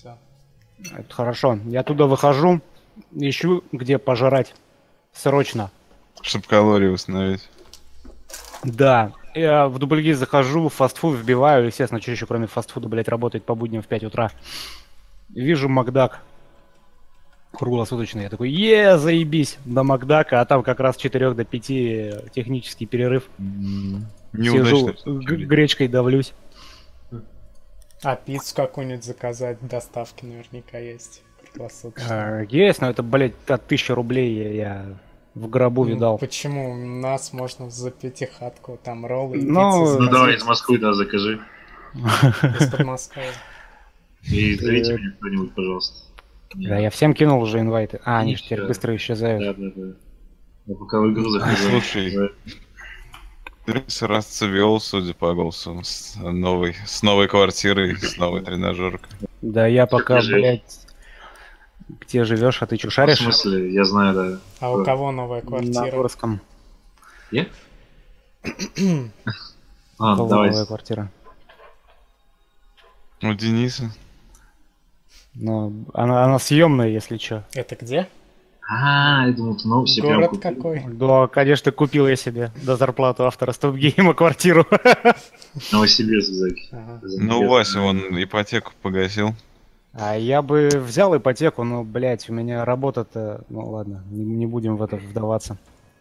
Все. Это хорошо. Я туда выхожу, ищу, где пожрать. Срочно. Чтоб калории установить. Да. Я в дубльги захожу, фастфуд вбиваю. Естественно, что еще кроме фастфуда, блять, работает по будням в 5 утра. Вижу Макдак. Круглосуточный. Я такой, заебись, до Макдака, а там как раз с 4 до 5 технический перерыв. Сижу, гречкой давлюсь. А пиццу какую-нибудь заказать, доставки наверняка есть. Есть, но это, блять, от 1000 рублей я в гробу видал. Почему? У нас можно за пятихатку, там роллы и пиццу. Ну давай из Москвы, да, закажи. Из-под Москвы. И зовите меня кто-нибудь, пожалуйста. Да, я всем кинул уже инвайты. А, они же теперь быстро исчезают. Да. Я пока в игру захожу. Слушай, ты расцвел, судя по голосу, с новой квартирой, с новой тренажеркой. Да я пока, блядь, где живешь, а ты что, шаришь? В смысле, я знаю, да. А у кого новая квартира? На Горском. Я? Давай. Новая квартира. У Дениса. Но она съемная, если что. Это где? Я думал, ты новый себе город какой? Да, конечно, купил я себе до зарплату автора Стопгейма квартиру. Новосибирск, Заки. Ну, Вася, он ипотеку погасил. А я бы взял ипотеку, но, блядь, у меня работа-то... Ну, ладно, не будем в это вдаваться.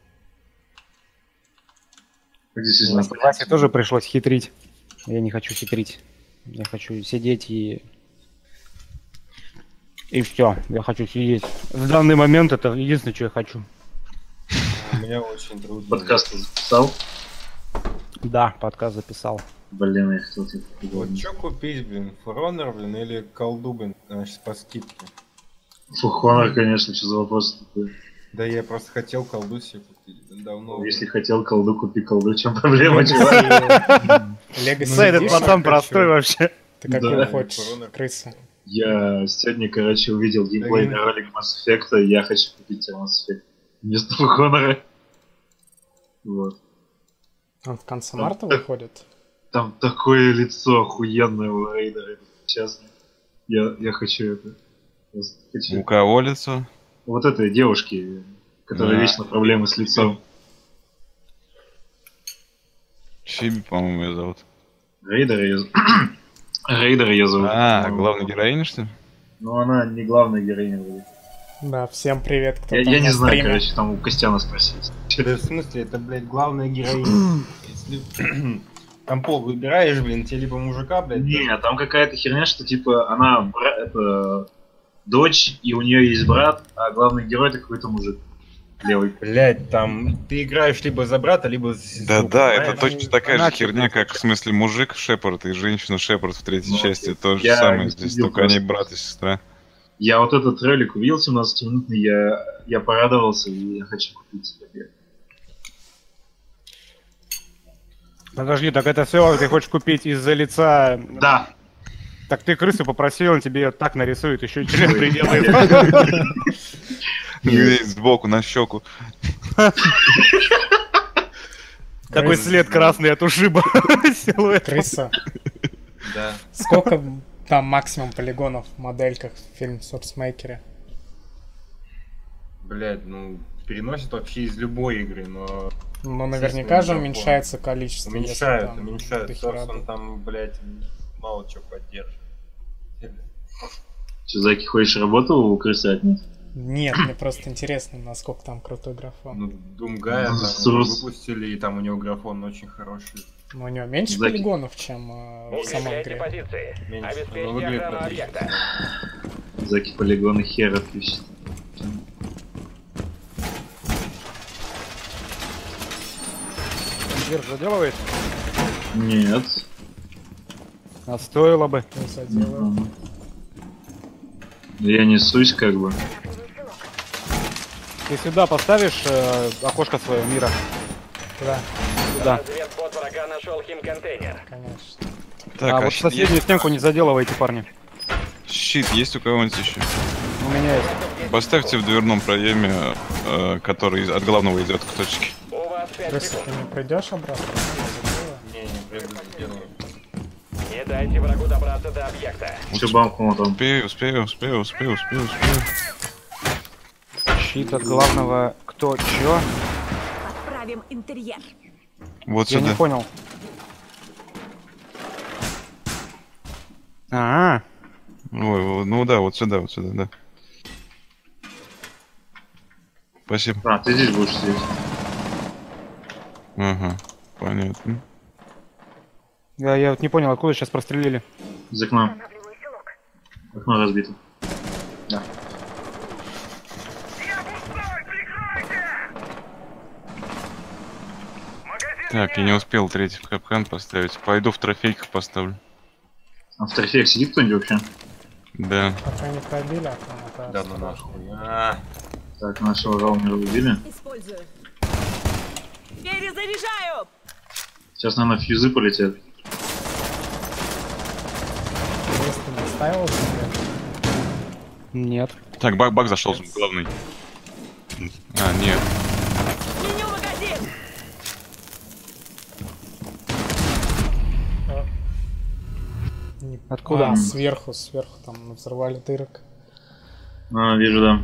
Васе тоже пришлось хитрить. Я не хочу хитрить. Я хочу сидеть и все. Я хочу сидеть. В данный момент это единственное, что я хочу. У меня очень трудно. Подкаст записал? Да, подкаст записал. Блин, я хотел тебе вот что купить, блин? Фуронер, блин, или колду, блин, значит, по скидке? Фухонер, конечно, что за вопрос такой? Да я просто хотел колду себе купить, давно. Если хотел колду, купи колду, в чем проблема, чувак? Этот пацан простой вообще. Ты какой хочешь, крыса? Я сегодня, короче, увидел геймплейный ролик Mass Effect, и я хочу купить тебе Mass Effect вместо Фухонера. Вот. Он в конце марта выходит? Там такое лицо охуенное у Рейдера, честно. Я хочу это. У кого лицо? Вот этой девушки, которая вечно проблемы с лицом. Чиби, по-моему, ее зовут. Рейдер ее зовут. Главная героиня, что ли? Ну, она не главная героиня. Да, всем привет, кто я не знаю, короче, там у Костяна спросить. Да, в смысле, это, блядь, главная героиня. Если там пол выбираешь, блин, тебе либо мужика, блядь. Не, там какая-то херня, что типа она это дочь, и у нее есть брат, а главный герой это какой-то мужик. Левый. Блядь, там ты играешь либо за брата, либо за сестру. Да, это точно такая же херня, как в смысле мужик Шепард и женщина Шепард в третьей части. То же самое здесь, только они брат и сестра. Я вот этот ролик увидел 17-минутный, я порадовался, и я хочу купить себе. Подожди, так это все ты хочешь купить из-за лица? Да. Так ты крысу попросил, он тебе так нарисует, еще член приделает. Сбоку, на щеку. Такой след красный от ушиба. Крыса. Да. Сколько там максимум полигонов в модельках в фильме Sourcemaker? Блядь, ну переносит вообще из любой игры, но... Ну наверняка же уменьшается количество. Уменьшает. Source он там, блядь, мало чего поддерживает. Че, Заки, хочешь работу у крысы отнять? Нет, мне просто интересно, насколько там крутой графон. Ну, Думгая выпустили, и там у него графон очень хороший. Но у него меньше полигонов, чем в самой игре. Меньше, но выглядит отлично. Заки полигоны хер отключит. Дверь заделывает? Нет. А стоило бы. Я несусь как бы. Ты сюда поставишь окошко своего мира? Да. Сюда. Разведбот врага нашел химконтейнер. Конечно. Так, вот соседнюю стенку не заделывайте, парни. Щит есть у кого-нибудь еще? У меня есть. Поставьте в дверном проеме, который от главного идет к точке. У вас 5 Крыса, секунд. ты не придешь обратно? Не приду, сделаю. Не дайте Позволите врагу добраться до объекта. Все бамкнул там. Успею. Щит от главного... Кто? Чё? Отправим интерьер. Вот Я не сюда. понял. А, Ой, ну да, вот сюда, да. Спасибо. А, ты здесь будешь сидеть. Ага, понятно. я вот не понял, откуда сейчас прострелили. Из окна. Окно разбито. Да. Так, я не успел третий капкан поставить. Пойду в трофейках поставлю. А в трофеях сидит кто-нибудь вообще? Да. Пока не пробили, а там это... Да ну нахуй. Так, нашего раунера убили. Использую. Перезаряжаю! Сейчас, наверное, фьюзы полетят. Если ты не ставил себе, Нет. Так, баг зашел, главный. А, нет. Меню магазин! Откуда? сверху там взорвали дырок. А, вижу, да.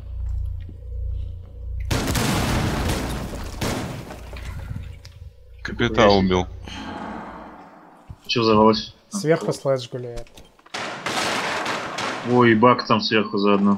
Капитал убил. Че взорвалось? Сверху слэдж гуляет. Ой, баг там сверху заодно.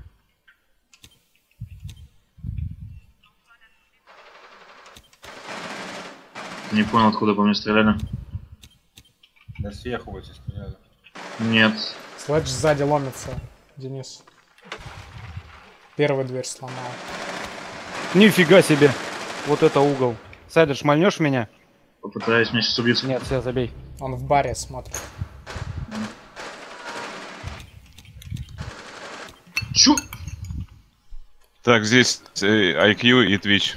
Не понял, откуда по мне стреляли. Да сверху эти стреляли. Нет. Слэдж сзади ломится, Денис. Первую дверь сломал. Нифига себе. Вот это угол. Сайдер, шмальнешь в меня? Попытаюсь меня сейчас убить. Нет, все, забей. Он в баре смотрит. Чё? Так, здесь IQ и Twitch.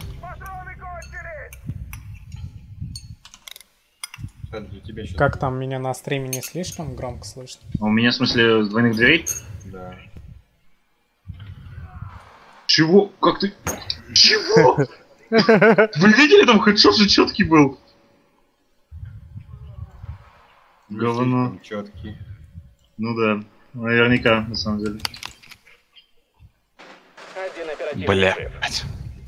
Для тебя сейчас. Как там, меня на стриме не слишком громко слышно? А у меня, в смысле, с двойных дверей? Да. Чего? Как ты? Чего? Вы видели, там хедшот же четкий был? Говно. Четкий. Ну да, наверняка, на самом деле. Один оперативный Бля. взрыв.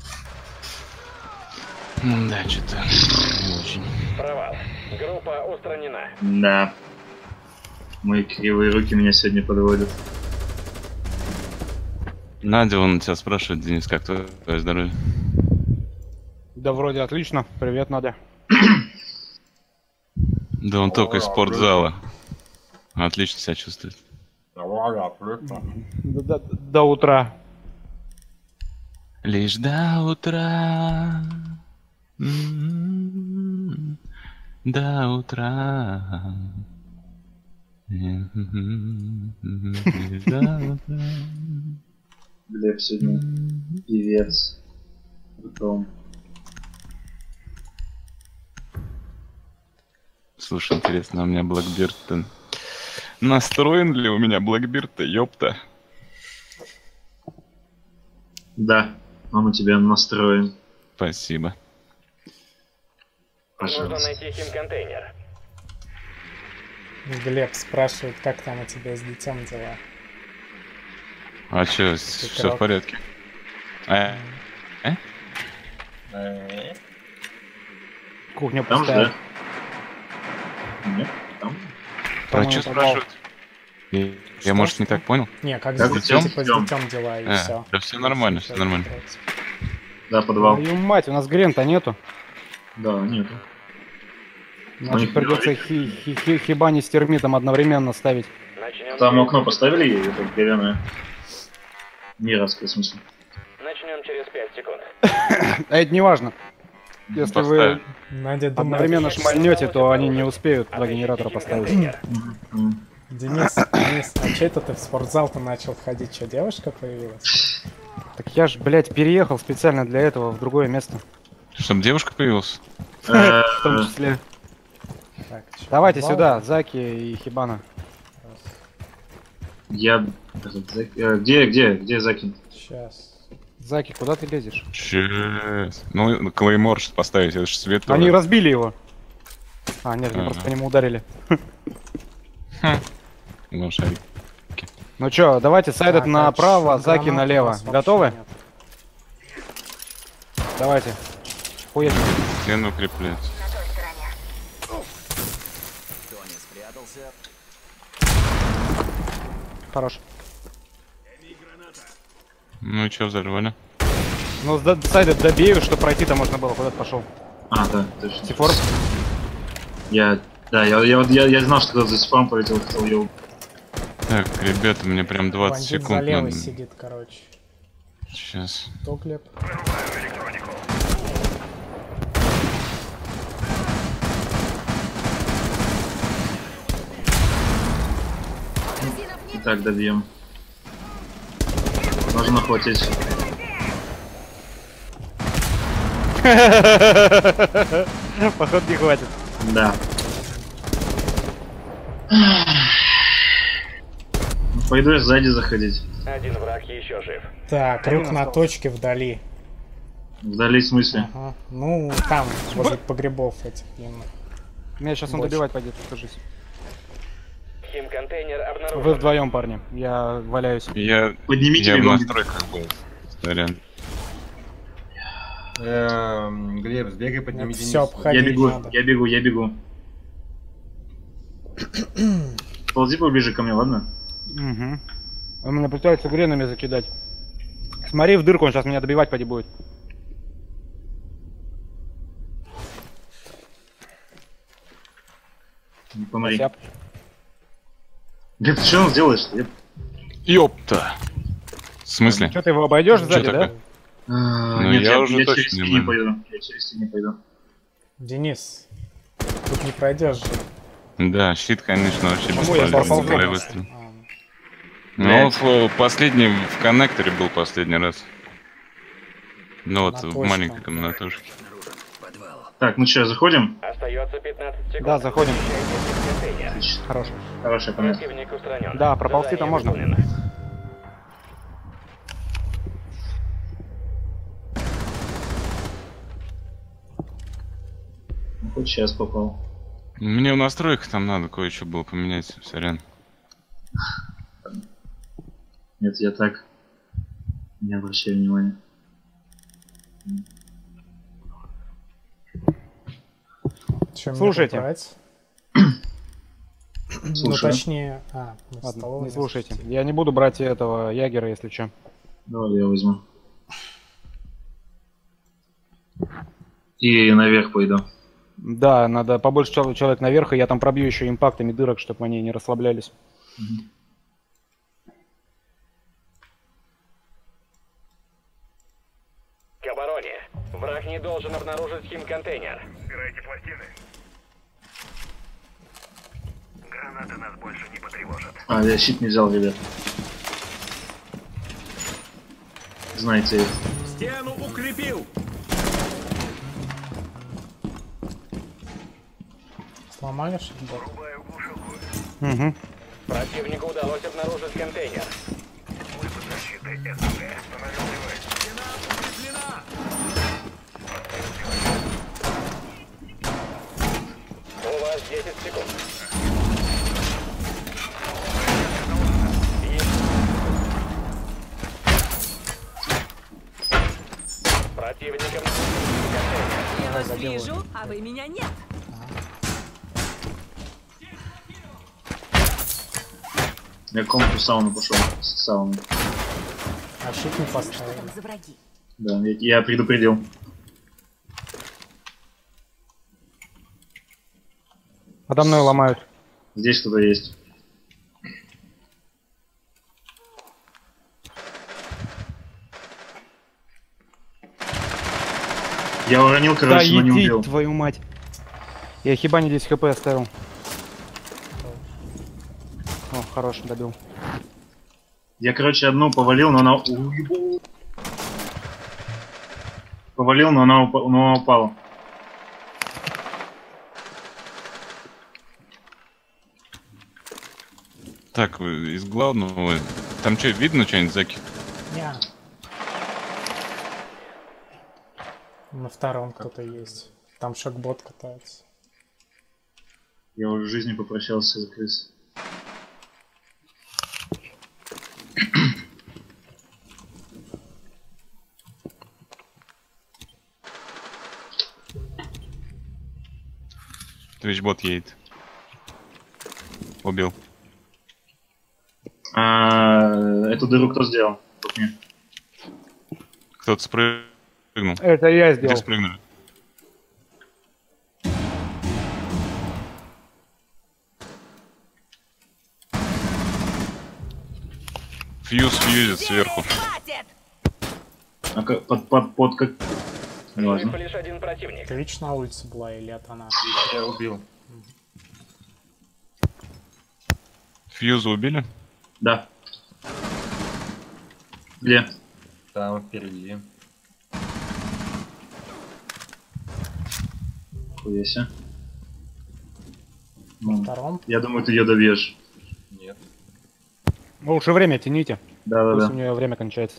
Да, что-то не очень. Провал. Группа устранена. Да. Мои кривые руки меня сегодня подводят. Надя, он тебя спрашивает, Денис, как твое здоровье? Да вроде отлично. Привет, Надя. Да он только из спортзала. Отлично себя чувствует. До утра. Лишь до утра. До утра. Лишь до утра. Глеб сегодня певец. Потом. Слушай, интересно, у меня Блэкбирд-то... Настроен ли у меня Блэкбирд-то, ёпта? Да, он у тебя настроен. Спасибо. Нужно Пожалуйста. найти химконтейнер. Глеб спрашивает, как там у тебя с детем дела. А чё, все в порядке? Кухня Там же, пустая. да? Нет, там. Про По-моему, чё подвал. спрашивают? Я, может, не так понял? Не, как Как с у детем, тебя типа с детем? с детем дела и А, все. да всё нормально, всё нормально. Да, подвал. Твою мать, у нас грен-то нету. Да, нету. Значит, них придется хибани с термитом одновременно ставить. Начнем. Там окно поставили, это деревянное. Мировское, в смысле. Начнем через 5 секунд. А это не важно. Если Поставим. вы Надя думает, одновременно шмальнете, то они не успеют два генератора поставить. Денис, а че это ты в спортзал-то начал ходить? Что, девушка появилась? Так я ж, блядь, переехал специально для этого в другое место. Чтобы девушка появилась? В том числе. Так, чё, Давайте подвал? сюда, Заки и Хибана. Я... Где Закин? Сейчас. Заки, куда ты лезешь? Чес. Ну, клеймор поставить, это же свет. Они разбили его. А, нет, они Ага. просто по нему ударили. Ну, шарик. Ну чё, давайте сайдет Так, направо, а Заки гранат у налево. нас вообще Готовы? нет. Давайте. Хуяки. Стену укреплять. Хорош. Ну и чё, взорвали? Ну, сайдет добею, что пройти-то можно было. Куда ты пошел? А, да, точно. Сифор? Я знал, что кто-то за спам полетел, хотел его. Так, ребята, мне прям 20 Бандит за секунд левой надо. сидит, короче. Сейчас. Токлеп. Так, добьем. Можно хватить. Походу не хватит. Да. Ну, пойду я сзади заходить. Один враг еще жив. Так, рук на точке вдали. Вдали в смысле? Ага. Ну, там, возле погребов этих именно. Меня сейчас он Больше. добивать пойдет, скажись. Химконтейнер обнаружен. Вы вдвоем, парни. Я валяюсь. Я Поднимите в его. настройках был. Сорян. Глеб, сбегай, подними Дениса. Все, Я обходить бегу, надо. я бегу. Ползи поближе ко мне, ладно? Угу. Он меня пытается гренами закидать. Смотри в дырку, он сейчас меня добивать поди будет. Не помри. Сяп. Глеб, ты что он сделаешь? Ёпта! В смысле? Что ты его обойдешь Чё сзади, да? такое? Ну, Нет, я уже я точно через не стены знаю. пойду. Я через стены пойду. Денис, тут не пройдешь же. Да, щит, конечно, вообще Почему я бесполезный. попал в Давай грязь? выстрел. А, Ну, в последнем, в коннекторе был последний раз. Ну вот, На в точку. маленькой комнатушке. Так, ну что, заходим? Остается 15 секунд. Да, заходим. Контейнер. Хорош. Хорошая понятно. Противник устранен. Да, проползти там можно. Выполнено. Ну, хоть сейчас попал. Мне в настройках там надо кое-что было поменять, сорян. Нет, я так. Не обращаю внимания. чё, мне Слушайте. тут брать? Ну, Слушаю. точнее... мы в Ладно, столовой не слушайте. запустили. Я не буду брать этого ягера, если что. Давай я возьму. И наверх пойду. Да, надо побольше человек наверх, и я там пробью еще импактами дырок, чтобы они не расслаблялись. К обороне. Враг не должен обнаружить химконтейнер. Убирайте пластины. Гранаты нас больше не потревожат. А, я щит не взял, ребят. Знаете, Стену укрепил! Сломали шипбот? Рубаю глушилку. Угу. Противнику удалось обнаружить контейнер. Выпуск защиты СП. Устанавливаю. Стена укреплена! У вас 10 секунд. Противником контейнер. Я вас заделаю. вижу, а вы меня нет. я к комнату сауну пошел. С сауны. А щит не Что поставили. там за враги? Да, я предупредил. Подо мной ломают. Здесь кто-то есть. Я уронил, Да короче, но не иди, убил. твою мать. Я хиба не 10 хп оставил. О, хорош, добил. Я, короче, одну повалил, но она... Повалил, но она упала. Так, из главного... Там что, видно что-нибудь, Заки? Не. На втором кто-то есть. Там шокбот катается. Я уже в жизни попрощался за крыс. Твичбот едет. Убил. Эту дыру кто сделал? Тут мне. Кто-то спрыгнул. Это я Где сделал. спрыгнули? Фьюзит сверху. Хватит! А под как... Жив Неважно. лишь один противник. Твич на улице была или это она? Я убил. Фьюза убили? Да. Где? Там впереди. Хуяся. На Ну, втором? я думаю, ты ее добьешь. Нет. Ну, лучше время тяните. Пусть у Да-да-да. нее время кончается.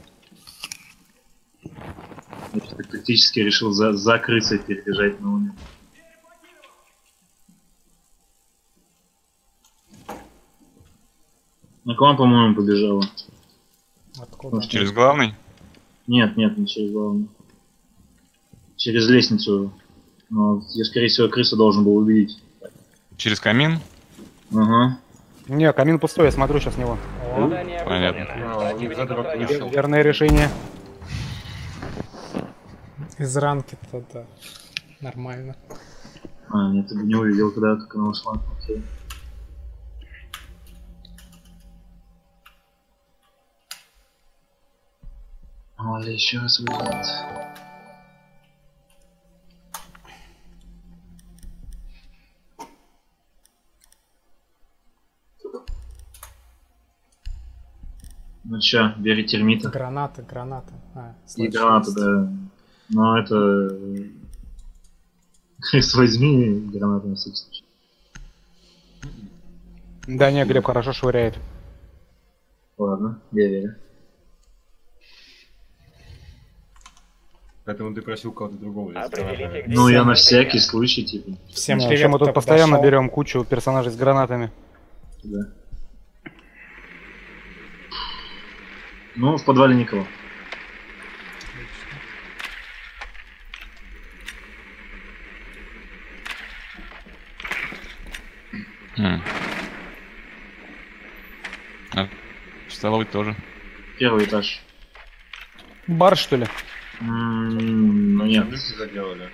Я так тактически решил за крысой перебежать на уме. На к вам, по-моему, побежала. Откуда? Через главный? Нет, не через главную. Через лестницу. Но я, скорее всего, крысу должен был увидеть. Через камин? Ага. Не, камин пустой, я смотрю сейчас в него. Задание Понятно. выполнено. А, Противник задорог устранен. вышел. Верное решение. Из ранки-то, да. Нормально. Нет, ты бы не увидел, когда как она ушла. Окей. Оля еще раз выйдет. Ну чё, бери термита. Гранаты. И слэш гранату, есть. да. Но это... Крыс возьми гранату на всякий случай. Да не, Глеб хорошо швыряет. Ладно, я верю. Поэтому ты просил кого-то другого. взять Определите, гранатами. где Ну, я именно на всякий противник. случай, типа. Всем Не, привет, вообще мы тут кто постоянно подошел. берем кучу персонажей с гранатами. Да. Ну, в подвале никого. А в столовой тоже. Первый этаж. Бар, что ли? Ну нет. Сундуки заделали.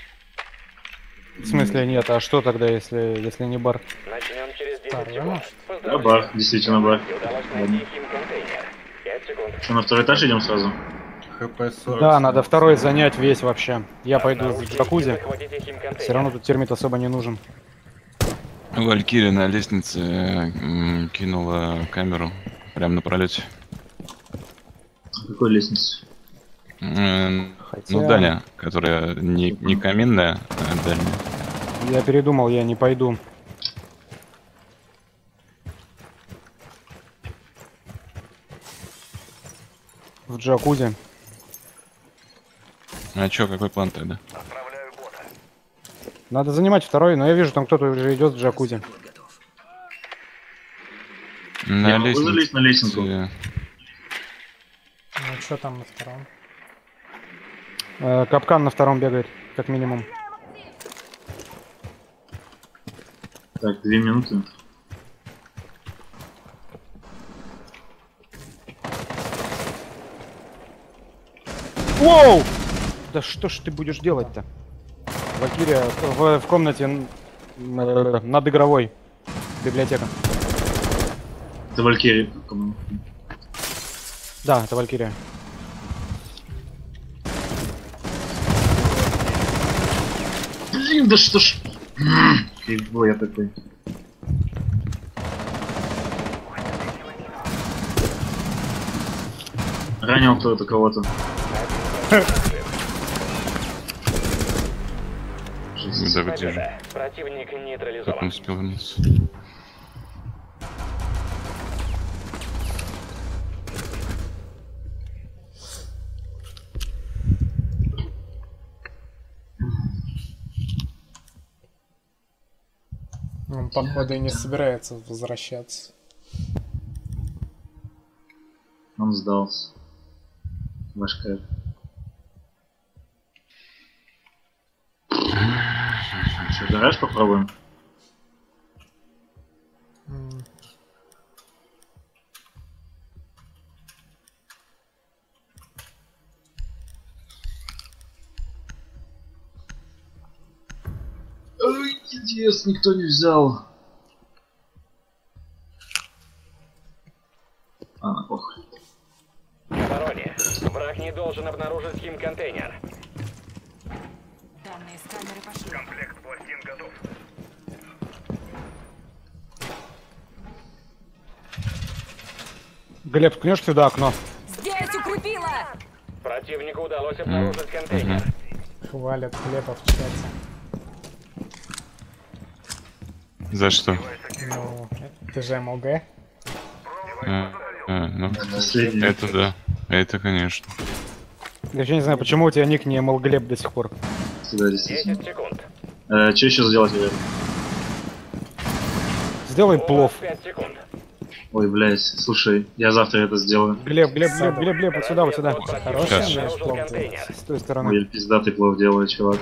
В смысле нет, а что тогда, если не бар? Начнем через 10 Второй, секунд. может? Да, бар, действительно бар. Удалось найти хим-контейнер. 5 секунд. Что, на второй этаж идем сразу? ХП 40. Да, надо второй занять весь вообще. Я пойду в Обнаружите и джакузи. захватите хим-контейнер. Все равно тут термит особо не нужен. Валькирия на лестнице кинула камеру прямо на пролете. Какой лестнице? Хотя Ну, дальняя, которая не каминная, а дальняя. я передумал, я не пойду. В джакузи. А чё, какой план тогда? Отправляю бота. Надо занимать второй, но я вижу, там кто-то уже идет в джакузи. На Я могу залезть на лестницу? Ну что там на втором? Капкан на втором бегает, как минимум. Так, 2 минуты. Воу! Да что ж ты будешь делать-то? Валькирия в комнате над игровой. Библиотека. Это Валькирия. Да, это Валькирия. Блин, да что ж... Фиго я такой. Ранил кто-то кого-то. Жесть. Да где же? Победа. Противник Как он нейтрализован. успел вернуться? Он, походу, и не собирается возвращаться. Он сдался. Ваш кайф. Что, гараж попробуем? Пиздец, никто не взял. Похуй. Обороне. Враг не должен обнаружить химконтейнер. Данные с камеры пошли. Комплект пластин готов. Глеб, ткнешь сюда окно? Здесь укрепила! Противнику удалось обнаружить контейнер. Хвалят Глеба в чате. За что? Ну, ты же МЛГ. Ну, Последний. это да. Это, конечно. Я вообще не знаю, почему у тебя ник не ML Глеб до сих пор. Сюда, действительно. 10 секунд. Что еще сделать, ребят? Сделай У вас плов. 5 секунд. Ой, блядь, слушай, я завтра это сделаю. Глеб, вот сюда, вот сюда. Хороший Сейчас. умеешь Обнаружил плов контейнер. делать. С той Ой, стороны. я пиздатый плов делаю, чувак.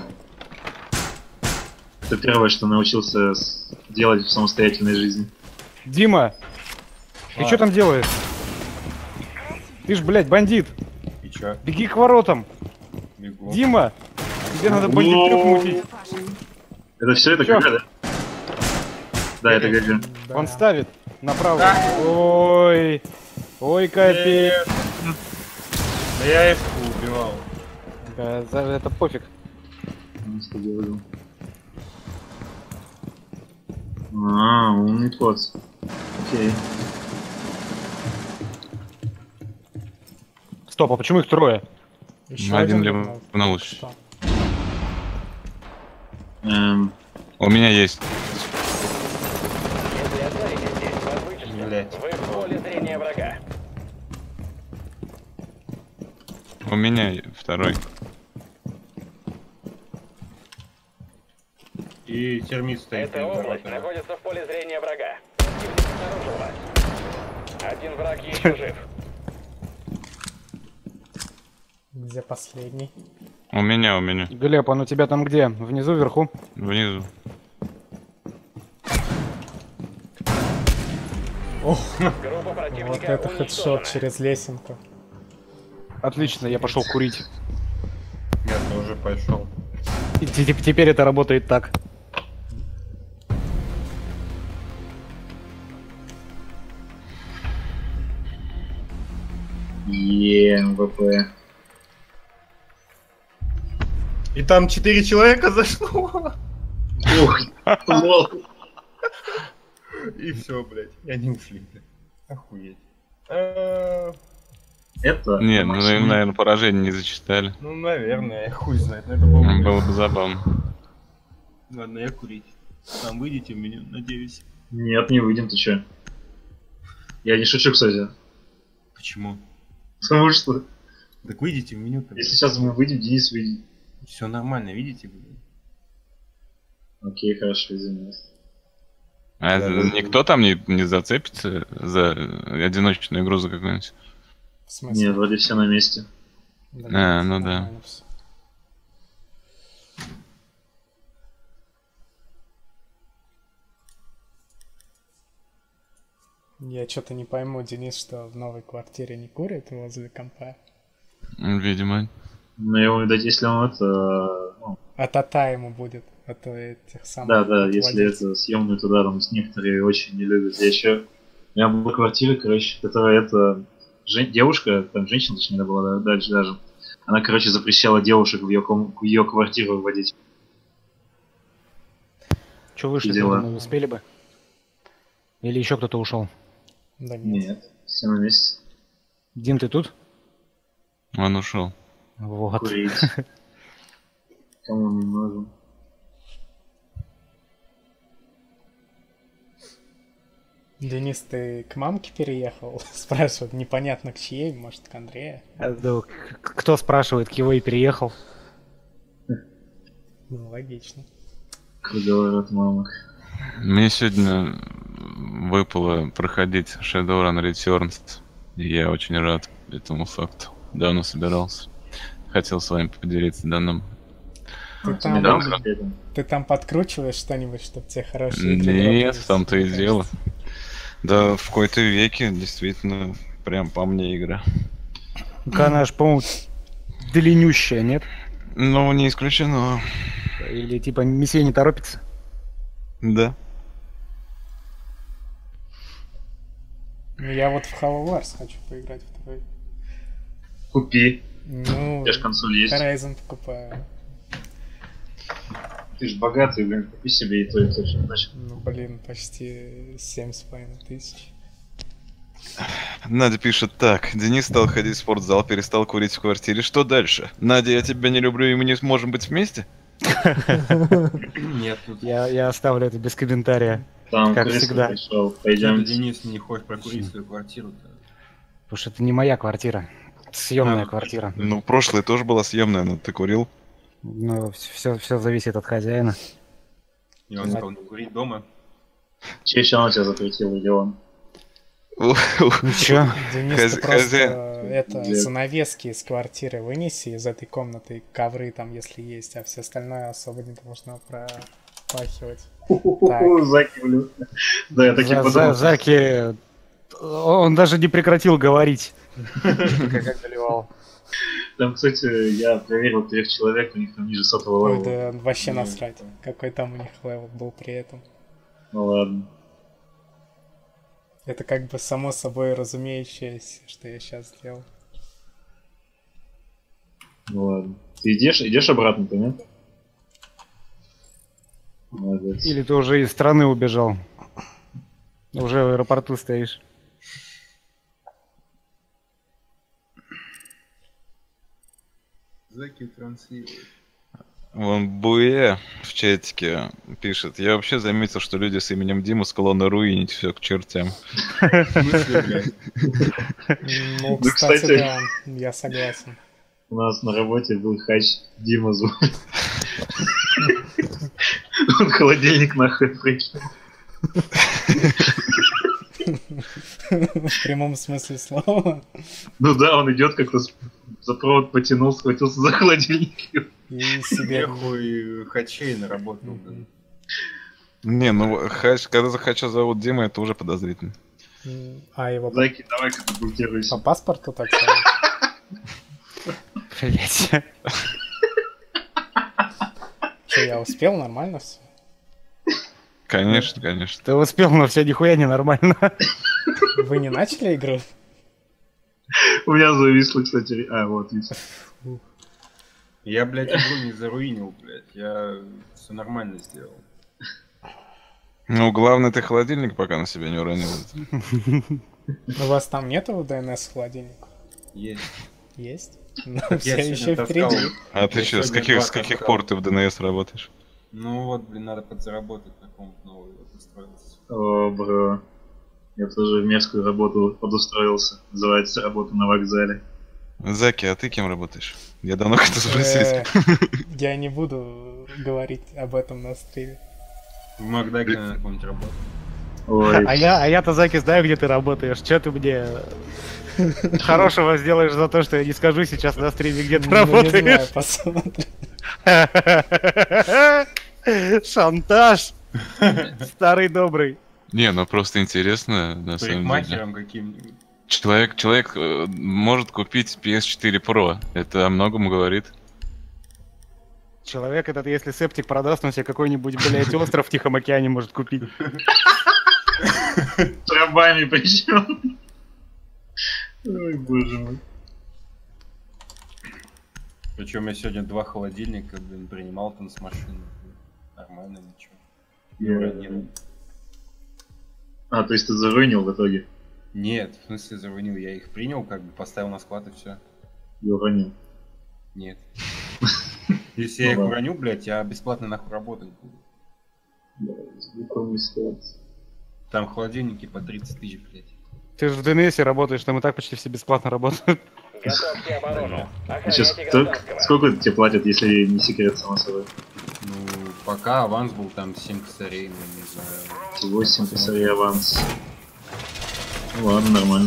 Это первое, что научился делать в самостоятельной жизни. Дима! Ты что там делаешь? Ты ж, блядь, бандит! И чё? Беги к воротам! Бегу. Дима! Тебе надо бандит трюк мутить. Паша, Это все, это Чё? ГГ, да? Да, это ГГ. Да. Он ставит направо. Ой! Ой, капец! Да я их убивал. Это пофиг. Ну, что делаю? Умный кот. Окей. Стоп, а почему их трое? Еще Один вернул. ливнул. Что? У меня есть. Если останетесь здесь, вас вычислят. Блять. Вы в поле зрения врага. У меня второй. И термит стоит. Эта перед область воротами. находится в поле зрения врага. Противник обнаружил вас. Один враг еще жив. Где последний? У меня. Глеб, он у тебя там где? Внизу, вверху? Внизу. Группа противника Вот это хедшот уничтожена. через лесенку. Отлично, я пошел курить. Я тоже пошел. И теперь это работает так. МВП. И там 4 человека зашло. Ух, лол. И все, блядь. И они ушли, блядь. Охуеть. Это... Не, ну, наверное, поражение не зачитали. Ну, наверное, хуй знает. Но это было бы... Было бы забавно. Ладно, я курить. Там выйдете в меню, надеюсь. Нет, не выйдем, ты чё? Я не шучу, кстати. Почему? Потому что, Так выйдите в меню. если сейчас мы выйдем, Денис выйдет. Все нормально, видите, блядь? Окей, хорошо, извиняюсь. А никто там не зацепится за одиночную грузу какую-нибудь? В смысле? Нет, вроде все на месте. А, ну да. нормально всё. Я что-то не пойму, Денис, что в новой квартире не курит возле компа. Видимо. Но его, видать, если он это... ну, А тата ему будет, а то этих самых... да, если владельцев. это съемную туда, там некоторые очень не любят. Я еще... У меня была квартира, короче, которая это... девушка, там женщина, точнее, была дальше даже. Она, короче, запрещала девушек в ее квартиру вводить. Че вышли, Дела. мы успели бы? Или еще кто-то ушел? Да нет. Нет, все на месте. Дим, ты тут? Он ушел. Вот. Курить. Кому не нужен. Денис, ты к мамке переехал? Спрашивают, непонятно к чьей, может, к Андрею? Кто спрашивает, к его и переехал? Ну, логично. Круговорот мамок. Мне сегодня выпало проходить Shadowrun Returns. И я очень рад этому факту. Давно собирался. Хотел с вами поделиться данным. Ты там подкручиваешь что-нибудь, чтобы тебе хорошие игры Нет, дропались? в том-то и Мне дело. кажется. Да, в какой-то веке действительно прям по мне игра. Она ж, по-моему, длиннющая, нет? Ну, не исключено. Или типа месье не торопится? Да. Ну, я вот в Halo Wars хочу поиграть второй. Купи. Ну, У тебя ж консоль есть. Horizon покупаю. Ты ж богатый, блин, купи себе и то, и то, значит. Ну, блин, почти 7,5 тысяч. Надя пишет так. Денис стал ходить в спортзал, перестал курить в квартире. Что дальше? Надя, я тебя не люблю, и мы не сможем быть вместе? Нет, тут Я оставлю это без комментария. Там Как Крис всегда. пришел. Что Пойдем. ты, Денис, не хочешь прокурить свою квартиру-то? Потому что это не моя квартира. Съемная А. квартира. Ну, прошлая тоже была съемная, но ты курил. Ну, все зависит от хозяина. И он сказал не курить дома. Че еще он тебя запретил, или он? Ну чё? Денис, Хозя- ты просто хозяин. это, Где? занавески из квартиры вынеси из этой комнаты, ковры там, если есть, а все остальное особо не должно пропахивать. Заки, блин. Да, я таки подумал. Заки, он даже не прекратил говорить. Как доливал. Там, кстати, я проверил 3 человек, у них там ниже 100-го Ой, левела. да вообще Ну, насрать, это- какой там у них левел был при этом. Ну ладно. Это как бы само собой разумеющееся, что я сейчас сделал. Ну ладно. Ты идешь обратно-то, нет? Молодец. Или ты уже из страны убежал? Уже в аэропорту стоишь. Заки транслируют. Вон Буэ в чатике пишет. Я вообще заметил, что люди с именем Дима склонны руинить все к чертям. В смысле, блядь? Ну, Да, кстати, кстати. да, я согласен. У нас на работе был хач Дима звали. Он холодильник нахуй прикинул. В прямом смысле слова. Ну да, он идет как-то за провод потянул, схватился за холодильник. И себе... Нехуй хачей наработал, блин. Не, ну когда за хача зовут Дима, это уже подозрительно. А его Заки, давай катапультируйся. по паспорту так зовут? Блять. Что, я успел? Нормально все? Конечно, конечно. Ты успел, но все нихуя не нормально. Вы не начали игру? У меня зависло, кстати. А, вот, видишь. Я, блядь, игру не заруинил, блядь. Я все нормально сделал. Ну, главное, ты холодильник пока на себя не уронил. У вас там нету DNS холодильника? Есть. Есть? Ну, Я все сегодня еще таскал. впереди. А ты Я что, с сегодня каких два таскал. пор ты в ДНС работаешь? Ну вот, блин, надо подзаработать на каком-то новый вот устроился. О, бро. Я тоже в мерзкую работу подустроился. Называется работа на вокзале. Заки, а ты кем работаешь? Я давно хотел спросить. Я не буду говорить об этом на стриме. В Макдаке на каком-нибудь работу. Ой, А я-то, Заки, знаю, где ты работаешь. Че ты мне хорошего сделаешь за то, что я не скажу сейчас на стриме, где ты Ну, не знаю, работаешь? посмотрим. Шантаж. Старый добрый. Не, ну просто интересно, на самом деле. Парикмахером каким-нибудь. Человек может купить PS4 Pro. Это о многом говорит. Человек этот, если септик продаст, он себе какой-нибудь, блядь, остров в Тихом океане может купить. с рабами причем. Ой, боже мой. Причем я сегодня 2 холодильника, блин, принимал там с машины. Нормально, ничего. Не Я- уронил. А, то есть ты заруинил в итоге? Нет, в смысле заруинил, я их принял, как бы поставил на склад и все. И уронил. Нет. Если я их Ну ладно. уроню, блядь, я бесплатно нахуй работать буду. Да, знакомая ситуация. Там холодильники по 30 тысяч, блядь. Ты же в ДНС работаешь, там и так почти все бесплатно работают. Готовьте оборону. А сейчас Охраняйте гражданского. сколько тебе платят, если не секрет, само собой? Ну, пока аванс был там 7 косарей, ну, не знаю. 8 косарей аванс. Ну ладно, нормально.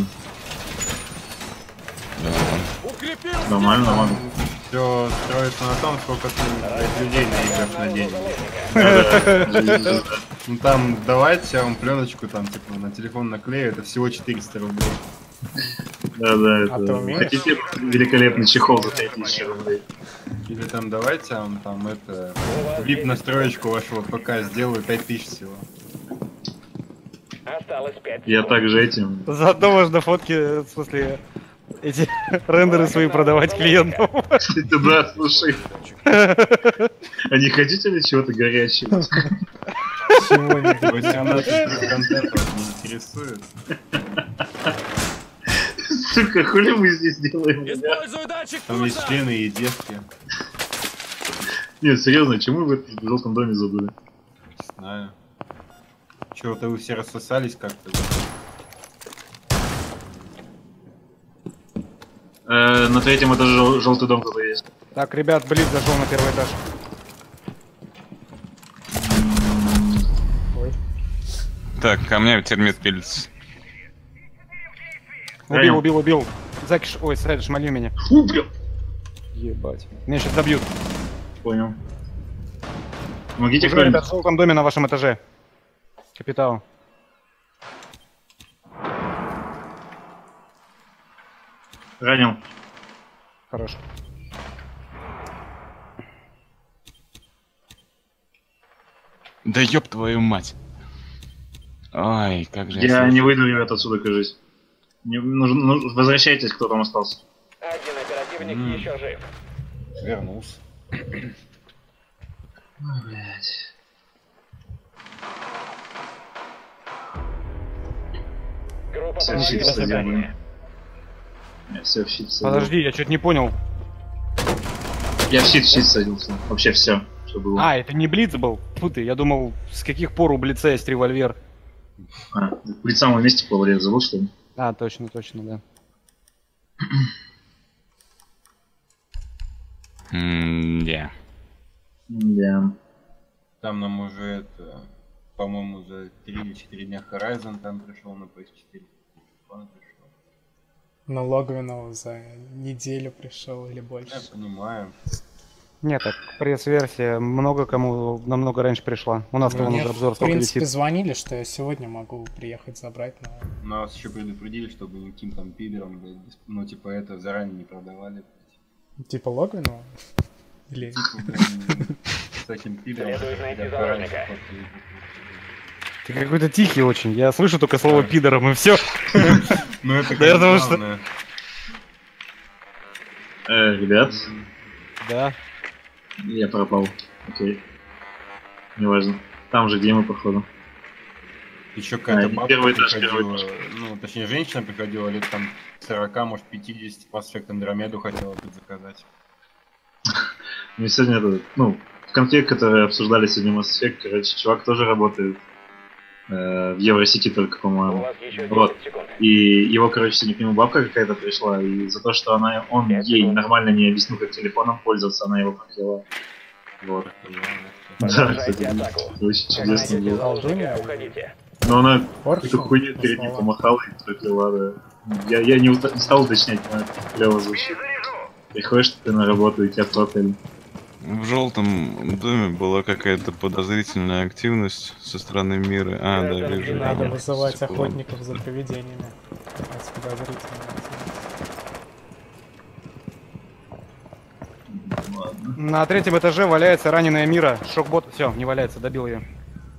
Нормально, нормально. Все строится на том, сколько ты, блядь, людей наиграешь на день. Да. Ну там давайте я вам пленочку там типа на телефон наклею, это всего 400 рублей. Да, А ты это... умеешь? Хотите великолепный чехол за 3000 рублей? Или там давайте вам там это... VIP настроечку вашего ПК сделаю 5000 всего. Осталось 5 Я секунд. также этим... Заодно можно фотки, в смысле, эти рендеры свои продавать клиентам. Это да, слушай. А не хотите ли чего-то горячего? Чего-нибудь. 18 контент вас не интересует. Сука, хули мы здесь делаем? ребят? Используй датчик Там есть пульса. члены и девки. Нет, серьезно, чему вы в желтом доме забыли? Не знаю. Чего-то вы все рассосались как-то. На третьем этаже желтый дом кто-то есть. Так, ребят, Блиц зашел на первый этаж. Ой. Так, ко мне термит пилится. Убил. Закиш, ой, сред, шмали меня. Фу, бля. Ебать. Меня сейчас добьют. Понял. Помогите Уже, кто-нибудь. ребят, в желтом доме на вашем этаже. Капитал. Ранил. Хорошо. Да ёб твою мать. Ой, как же Я слышу. не выйду, ребят, отсюда, кажись. Возвращайтесь, кто там остался. Один оперативник еще жив. Вернулся. Блять. Группа Всё, проводила щит задание. Я все в щит садил. Подожди, я что-то не понял. Я в щит садился. Вообще все, что было. А, это не Блиц был? Фу ты, я думал, с каких пор у Блица есть револьвер? В лицевом месте повалил, забыл, что ли? А, точно, да. Да. Да. Там нам уже это, по-моему, за 3 или 4 дня Horizon там пришел на PS4. Он пришел. На Логвину за неделю пришел или Я больше. понимаю. Нет, так пресс-версия много кому намного раньше пришла. У нас вон Мне, уже обзор в только принципе, висит. звонили, что я сегодня могу приехать забрать, но... Нас еще предупредили, чтобы никаким там пидором, блядь, ну типа это заранее не продавали. Типа Логвину? Или... Типа, блин, с таким пидором. Следует найти я заложника. заранее Ты какой-то тихий очень. Я слышу только слово пидором и все. Ну это Да я думаю, что- главное. Ребят, Да. я пропал. Окей. Неважно. Там же, где мы, походу. Еще какая-то не бабка первый этаж, приходила, ну точнее женщина приходила лет там 40, может 50, Mass Effect Andromeda хотела бы заказать. Мне сегодня это, ну, в конфе, которые обсуждали сегодня Mass Effect, короче, чувак тоже работает в Евросети только, У по-моему. вас еще 10 Вот. секунд. И его, короче, сегодня к нему бабка какая-то пришла, и за то, что он ей нормально не объяснил, как телефоном пользоваться, она его прокляла. Вот. Да, Продолжайте кстати, атаку. это очень Как чудесно найдете было. заложника, уходите. Но она Порш эту хуйню перед ним помахала и прокляла, да. Я не стал уточнять, но это клево звучит. Приходишь ты на работу, и тебя прокляли. В желтом доме была какая-то подозрительная активность со стороны мира. А, да, вижу. Надо да. вызывать Секунду. охотников за привидениями. Это подозрительно. Ладно. На третьем этаже валяется раненая Мира. Шокбот. Все, не валяется, добил ее.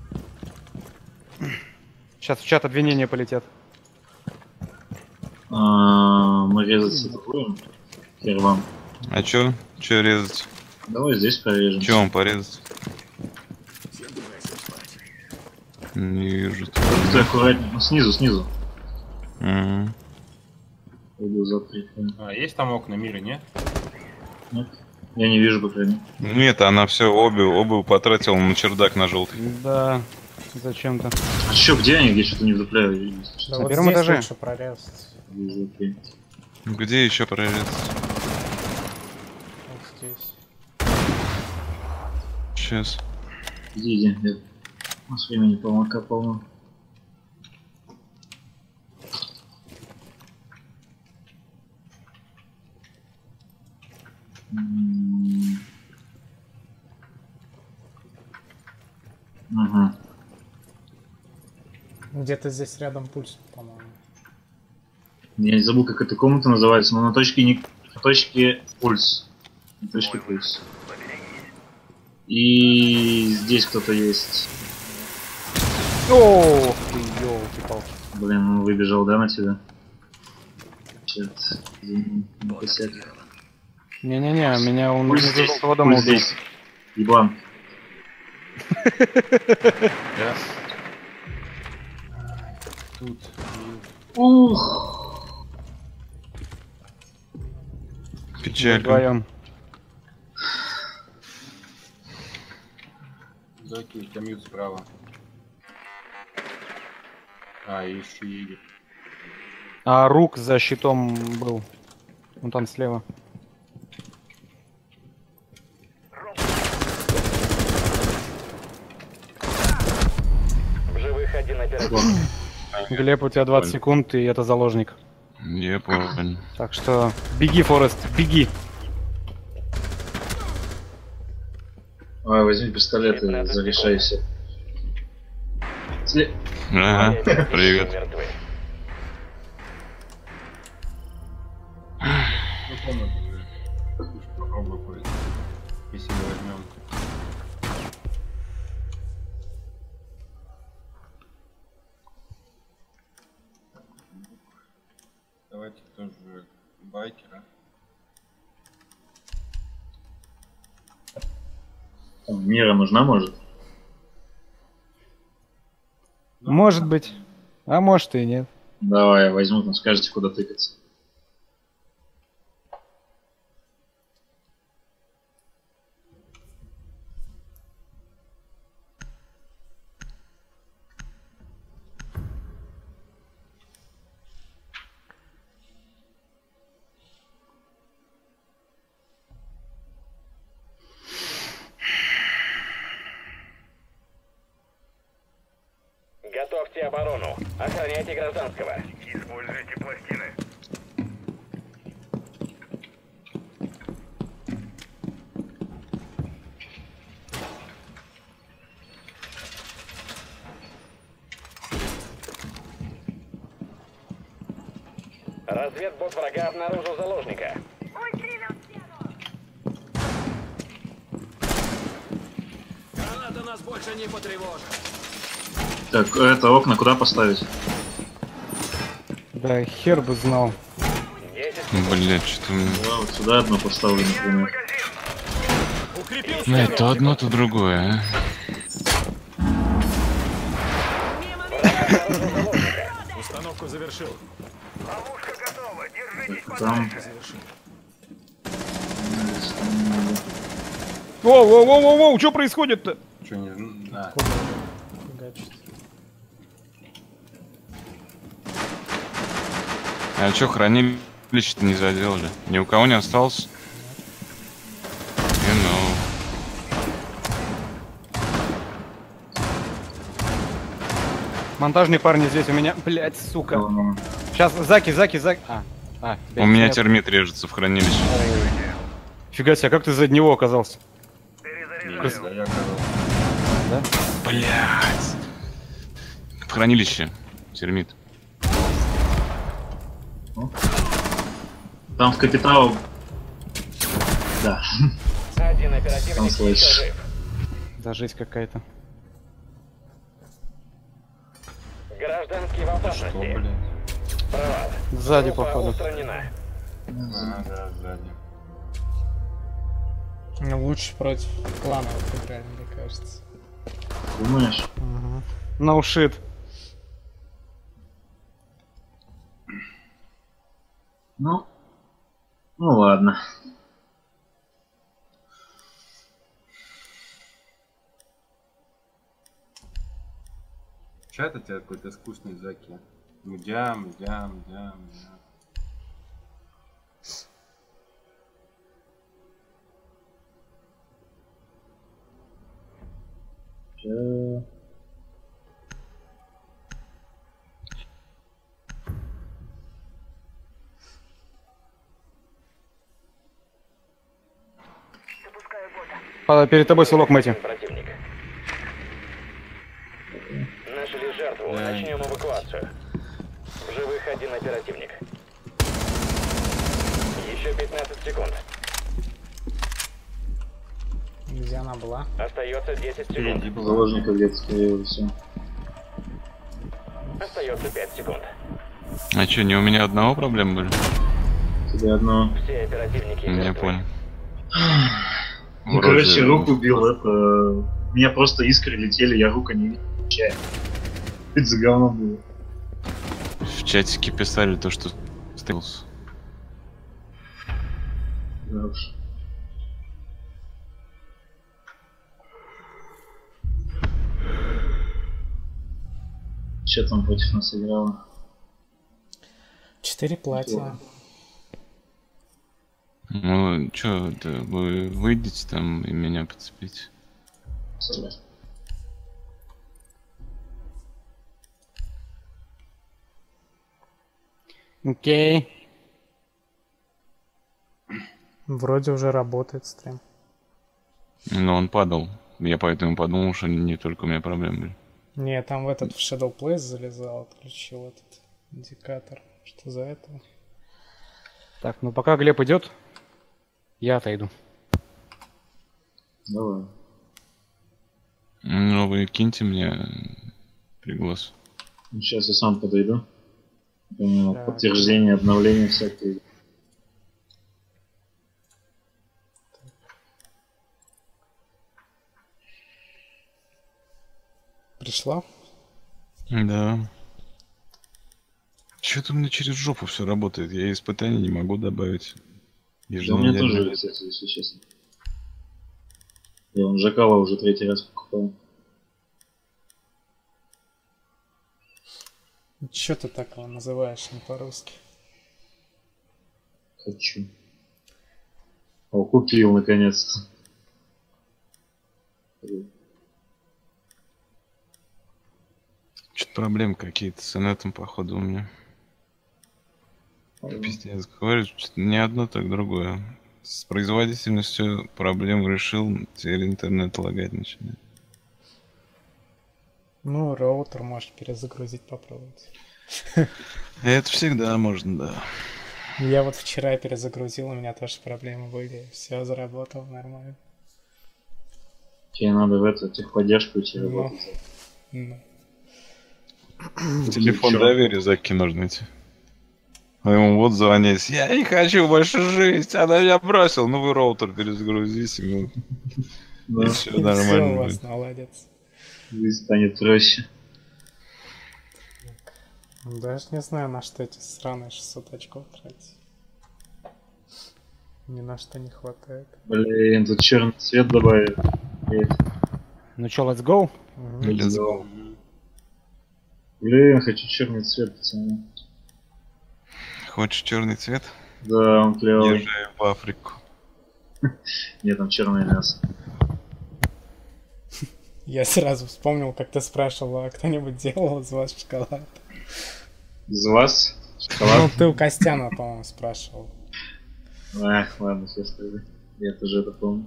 Сейчас в чат обвинения полетят. Мы резать это будем? Хер вам. А чё? Чё резать? Давай здесь порежем. Чё вам порезать? Не вижу. Ты аккуратнее. Ну, снизу. Мгм. Пойду за три. А, есть там окна мира, нет? Нет? Я не вижу, по крайней мере. Нет, она все обувь потратила на чердак на желтый. Да, зачем-то. А чё, где они? Я что-то не вдупляю. Да На вот первом здесь этаже. лучше прорезать. Вижу, окей. Где еще прорезать? Вот здесь. Сейчас. Иди. У нас времени полнока полно. Ага. Где-то здесь рядом пульс, по-моему. Я не забыл, как эта комната называется, но на точке, на точке пульс. На точке пульс. И здесь кто-то есть. Ох ты, ёлки-палки. Блин, он выбежал, да, на тебя? Черт, извини, косяк. Не-не-не, меня он Пульс из здесь, желтого дома пульс убил. здесь. Еблан. Тут. Ух. Печалька. Вдвоем. Заки, у тебя мьют справа. А, и еще едет. А Рук за щитом был. Он там слева. В живых один оперативник. Глеб, у тебя 20 секунд, и это заложник. Я понял. Так что беги, Форест, беги. Ой, возьми пистолет и зарешайся. Ага, привет. Мертвы. Ну, комнату уже. Уж попробуй курить. Если не возьмем. Давайте тоже байкера. Мира нужна, может? Может быть. А может и нет. Давай, я возьму, там скажете, куда тыкаться. Готовьте оборону. Охраняйте гражданского. Используйте пластины. Разведбот врага обнаружил заложника. Граната нас больше не потревожит. Так, это окна куда поставить? Да, хер бы знал. 10 Блять, что-то у меня... Да, вот сюда одно поставлю, например. Укрепил Ну, то одно, то другое, а. Установку завершил. Ловушка готова. Держитесь Так, там. Воу, что происходит-то? Что не... А, Фигачит. А чё, хранилище-то не заделали? Ни у кого не осталось? Монтажные парни здесь у меня. Блять, сука. Сейчас, Заки. У меня термит режется в хранилище. Фига себе, как ты за него оказался? не, да, я оказался. Блять. В хранилище. Термит. Там в капитал. Да. Один Там оперативник еще слышишь. жив. Да, жесть какая-то. Гражданский в Что, опасности. блядь? Провал. Сзади, Группа походу. устранена. А, да, сзади. Ну, лучше против клана вот играли, мне кажется. Думаешь? No shit. Ну ладно. Чё это у тебя какой-то скучный Заки? Мдям. Чё? Перед тобой селок, Мэти. Противник. Нашли жертву. Да. Начнем эвакуацию. В живых один оперативник. секунд. Где она была? Остается 10 секунд. Впереди была. Заложника где-то скорее все. Остается 5 секунд. А чё, не у меня одного проблем были? Тебе одно. Все оперативники Я мертвы. понял. Ну, Вроде- короче, руку бил, это... У меня просто искры летели, я руку не видел. Чай. Это за говно было. В чатике писали то, что стрелс. Да уж. Че там против нас играло? 4 платина. Ну, чё, это, вы выйдете там и меня подцепите. Окей. Вроде уже работает стрим. Но он падал. Я поэтому подумал, что не только у меня проблемы были. Не, там в этот в Shadow Place залезал, отключил этот индикатор. Что за это? Так, ну пока Глеб идет, я отойду. Давай. Ну, вы киньте мне приглас. Сейчас я сам подойду. У меня Так. подтверждение, обновления всякие. Пришла? Да. Что-то у меня через жопу все работает. Я испытаний не могу добавить. Да у меня тоже Еженедельно. кстати, если честно. Я вон Жакала уже 3-й раз покупаю. Чё ты так его называешь не по-русски? Хочу. О, купил наконец-то. Что-то проблемы какие-то с инетом, походу, у меня. Пиздец, говорю, что-то не одно, так другое. С производительностью проблему решил, теперь интернет лагать начинает. Ну, роутер можешь перезагрузить, попробовать. Это всегда можно, да. Я вот вчера перезагрузил, у меня тоже проблемы были. Все заработало нормально. Тебе надо в эту техподдержку идти Ну. работать. Ну. Телефон Чё? доверия Заки нужно идти. А ему вот звонить. Я не хочу больше жить, она меня бросила. Ну вы роутер перезагрузите. Ну, Да, и все И всё нормально у вас будет. наладится. жизнь станет проще. Даже не знаю, на что эти сраные 600 очков тратить. Ни на что не хватает. Блин, тут черный цвет добавили. Ну чё, let's go? Мгм. Let's go. Блин, хочу черный цвет, пацаны. Хочешь черный цвет? Да, он клевый. Езжай в Африку. Нет, там черное мясо. Я сразу вспомнил, как ты спрашивал, а кто-нибудь делал из вас шоколад? Из вас? Ну, Шоколад? ты у Костяна, по-моему, спрашивал. Ах, ладно, сейчас скажу. Я тоже это помню.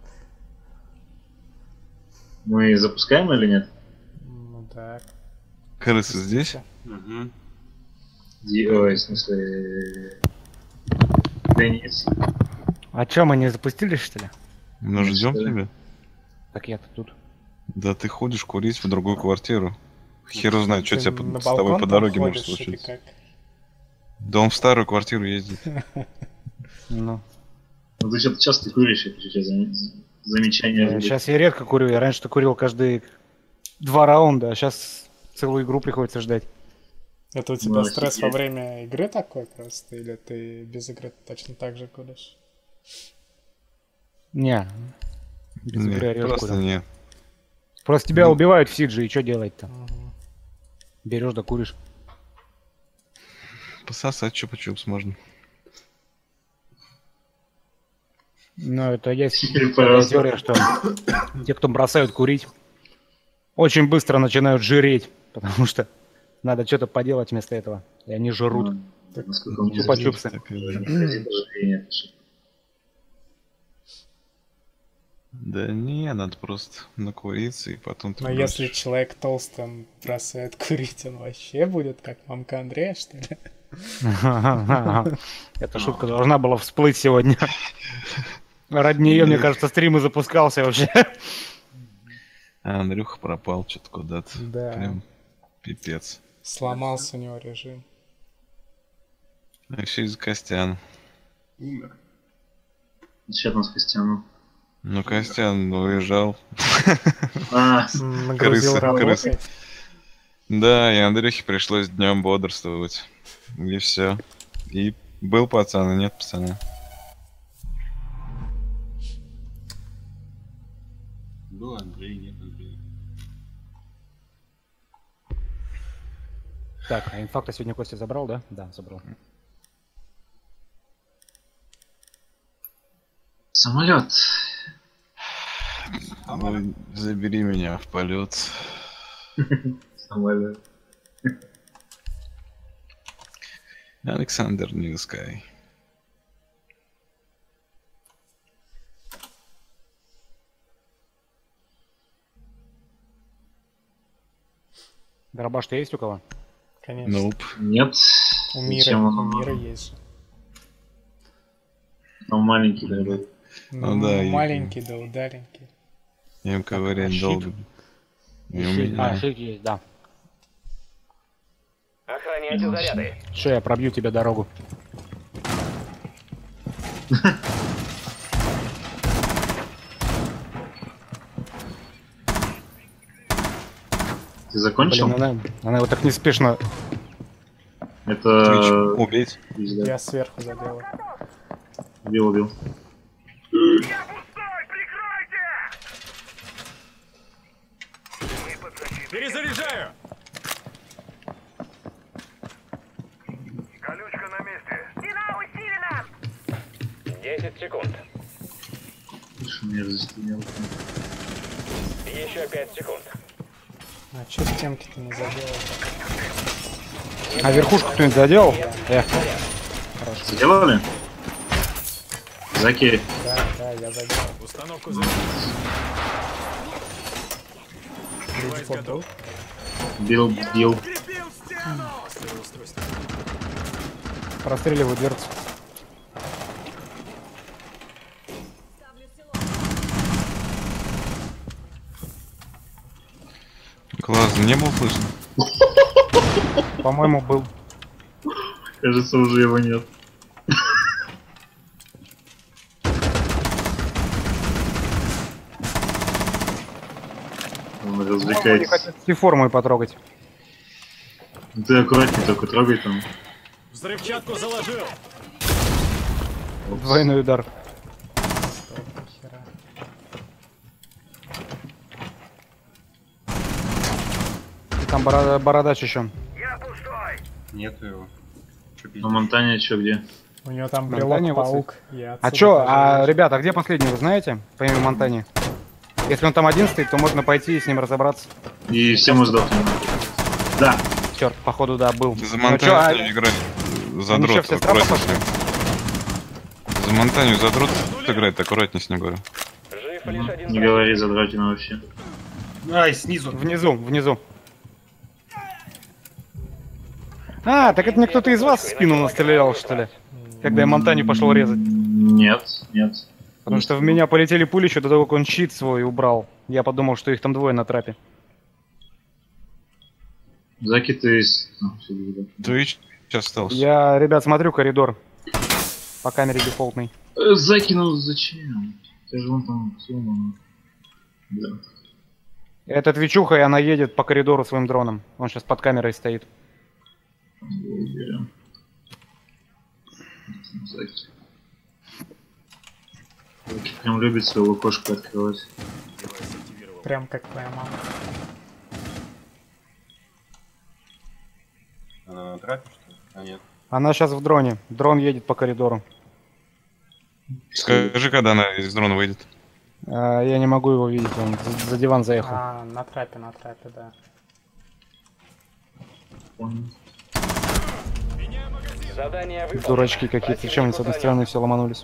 Мы запускаем или нет? Ну так. Крысы здесь? Угу. Ой, в смысле... Денис. А чё, мы не запустились, что ли? Ну ждем что ли? тебя. Так я-то тут. Да ты ходишь курить в другую квартиру. Хер знает, что Ты тебе на с тобой балкон по там дороге может ходишь или случиться. как? Да он в старую квартиру ездит. Ну. Ну ты что-то часто куришь, я хочу тебе замечание. сделать. Сейчас я редко курю. Я раньше-то курил каждые 2 раунда, а сейчас целую игру приходится ждать. Это у тебя Ну, стресс во офигеть. время игры такой просто? Или ты без игры точно так же куришь? Не. Без Нет, игры я реже просто курил. нет. Просто тебя убивают в Сидже, и что делать-то? Мгм. Берешь да куришь. Пососать чупа-чупс можно. Но это есть Теперь такая пожалуйста. теория, что те, кто бросают курить, очень быстро начинают жиреть, потому что надо что-то поделать вместо этого. И они жрут. Так, насколько у меня Чупа-чупсы. Так и жизнь. зрение. Да не, надо просто накуриться и потом ты Но если бросишь. человек толстый, он бросает курить, он вообще будет как мамка Андрея, что ли? Эта шутка должна была всплыть сегодня. Ради нее, мне кажется, стрим и запускался вообще. А Андрюха пропал что-то куда-то. Да. Прям пипец. Сломался у него режим. А еще из Костян. Умер. Сейчас там с Костяном. Ну, Костян уезжал. А, Нагрузил Крыса, работой. крыса. Да, и Андрюхе пришлось днем бодрствовать. И все. И был пацан, и нет пацана. Был Андрей, нет Андрея. Так, а инфакта сегодня Костя забрал, да? Да, забрал. самолет. Ну, забери меня в полет. Самолет. Александр Ньюскай. Дробаш-то есть у кого? Конечно. Nope. Нет. У мира, Зачем у он? мира есть же. Он маленький, да. Ну да, и- маленький, да удаленький. Я им ковырять щит? долго. И у А, меня. щит есть, да. Охраняйте заряды. Что, я пробью тебе дорогу. Ты закончил? Блин, она его так неспешно... Это... Убить. Пизда. Я сверху задел. Убил. Перезаряжаю! 10 секунд. Что мерзость имел. Еще 5 секунд. А чё стенки-то не задел? А верхушку кто-нибудь заделал? Сделали? Заки. Да, я задел. Установку за... Люди подул. Бил. Крепил стену! Свое устройство. Простреливаю дверцу. Класс, не был слышно? По-моему, был. Кажется, уже его нет. Он Не развлекается. хотят форму потрогать. Ты аккуратнее только трогай там. Взрывчатку заложил! Двойной удар. Стоп, нихера. Там бородач еще. Нету его. Чё На пиздец? Монтане что где? У него там Монтане вот брелок-паук. А чё, ребята, а где последний, вы знаете? Помимо Монтани? Если он там один стоит, то можно пойти и с ним разобраться. И все мы сдохнем. Да. Черт, походу, да, был. За Ну чё, Монтанию играть. За они чё, дрот, все страпа аккуратнее с пошли? ним. За Монтанию за дрот играть, аккуратнее с ним говорю. Жив лишь один Не враг. говори за Дракина вообще. Ай, снизу. Внизу. А, так это мне кто-то из вас в спину настрелял, что ли? Когда я Монтанию пошел резать. Нет. Потому что в меня полетели пули еще до того, как он щит свой убрал. Я подумал, что их там двое на трапе. Заки, ты... всё, да. Твич остался. Я, ребят, смотрю коридор. По камере дефолтный. Заки, ну зачем? Ты же вон там сломан. Да. Это Твичуха, и она едет по коридору своим дроном. Он сейчас под камерой стоит. Берем. Заки. Заки прям любит свою кошку открывать. Прям как твоя мама. Она на трапе, что ли? А нет. Она сейчас в дроне. Дрон едет по коридору. Скажи, когда она из дрона выйдет. Я не могу его видеть, он за диван заехал. А, на трапе, да. Задание выполнено. Дурачки какие-то. Зачем они с одной стороны все ломанулись?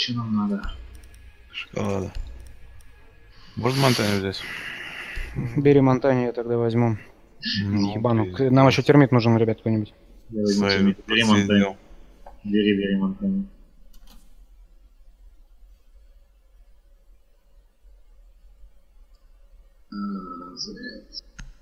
Что нам надо? Шоколада. Можно Монтаню взять? Бери Монтаню, я тогда возьму. Ну, Ебану. пиздец. Нам еще термит нужен, ребят, кто-нибудь. Я возьму Сайт термит. Бери Монтаню. посидел. Бери Монтаню. Зря.